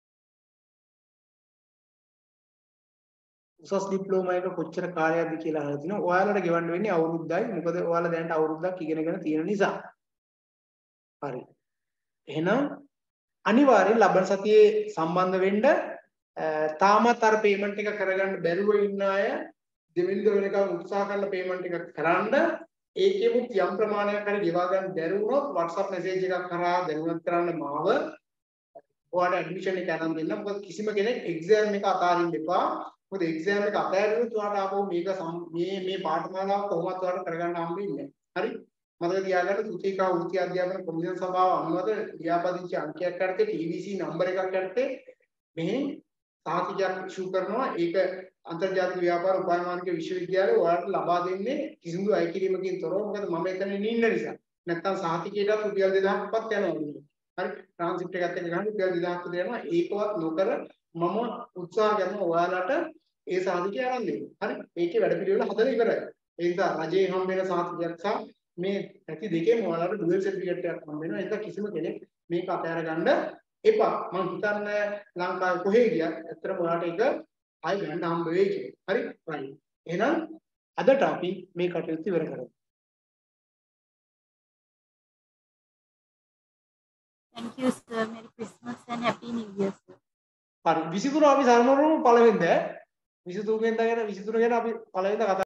උසස් ඩිප්ලෝමා එක කොච්චර කාලයක්ද කියලා අහලා තිනවා. ඔයාලට ගෙවන්න වෙන්නේ අවුරුද්දයි. මොකද ඔයාලා දැනට අවුරුද්දක් ඉගෙනගෙන තියෙන නිසා. හරි. එහෙනම් අනිවාර්යෙන් ලබන සතියේ සම්බන්ධ වෙන්න. තාමත් අර පේමන්ට් එක කරගන්න බැරුව ඉන්න අය දෙවෙනි වෙනකම් උත්සාහ කරන පේමන්ට් එක කරන්න. ඒකෙමුත් යම් ප්‍රමාණයක් හරි ගෙවා ගන්න බැරි වුණොත් WhatsApp මැසේජ් එකක් කරා දැනුවත් කරන්න මාව. ඔයාලට ඇඩ්මිෂන් එක අරන් දෙන්න. මොකද කිසිම කෙනෙක් එක්සෑම් එක අතාරින්න එපා. මොකද එක්සෑම් එක අතාරිනොත් ඔයාලට ආපහු මේක මේ මේ පාඨමාලාව කොහොමවත් ඔයාලට කරගන්න හම්බෙන්නේ නැහැ. හරි? මතක තියාගන්න සුතිකා වෘත්ති අධ්‍යාපන කොමිසම සභාව අනුමත ලියාපදිංචි අංකයක් යටතේ T V C නම්බර එකක් යටතේ මෙහි සාහිතියක් ඉෂු කරනවා. ඒක අන්තර්ජාතික ව්‍යාපාර උපායමානික විශ්වවිද්‍යාලය ඔයාලට ලබා දෙන්නේ කිසිදු අය කිරීමකින් තොරව. මොකද මම එතන ඉන්න නිසා. නැත්තම් සාහිතිකයටත් රුපියල් දෙදහක්වත් යනවා. හරි? ට්‍රාන්ස්ක්‍රිප්ට් එකත් එක්ක ගන්න රුපියල් දෙදහක් විතර යනවා. ඒකවත් නොකර මම උත්සාහ කරනවා ඔයාලට ඒ සාහිතිකය අරන් දෙන්න. හරි? ඒකේ වැඩ පිළිවෙල හදලා ඉවරයි. ඒ නිසා රජේ හම්බ වෙන සාහිතිකයක් සහ මේ පැති දෙකේම ඔයාලට ඩුවල් සර්ටිෆිකේට් එකක් හම්බ වෙනවා. ඒක කිසිම කෙනෙක් මේක අතහැර ගන්න එපා. මම හිතන්නේ ලංකාවේ කොහේ ගියත් ඇත්තටම ඔයාලට ඒක ආයෙ ගන්න හම්බ වෙයි කියලා. හරි? right. එහෙනම් අදට අපි මේ කටයුතු ඉවර කරමු. Thank you sir. Merry Christmas and Happy New Year sir. හරි. විසිතුන අපි සමරමු පළවෙනිද? විසිතුන ගෙන් දාගෙන විසිතුන ගැන අපි පළවෙනිද කතා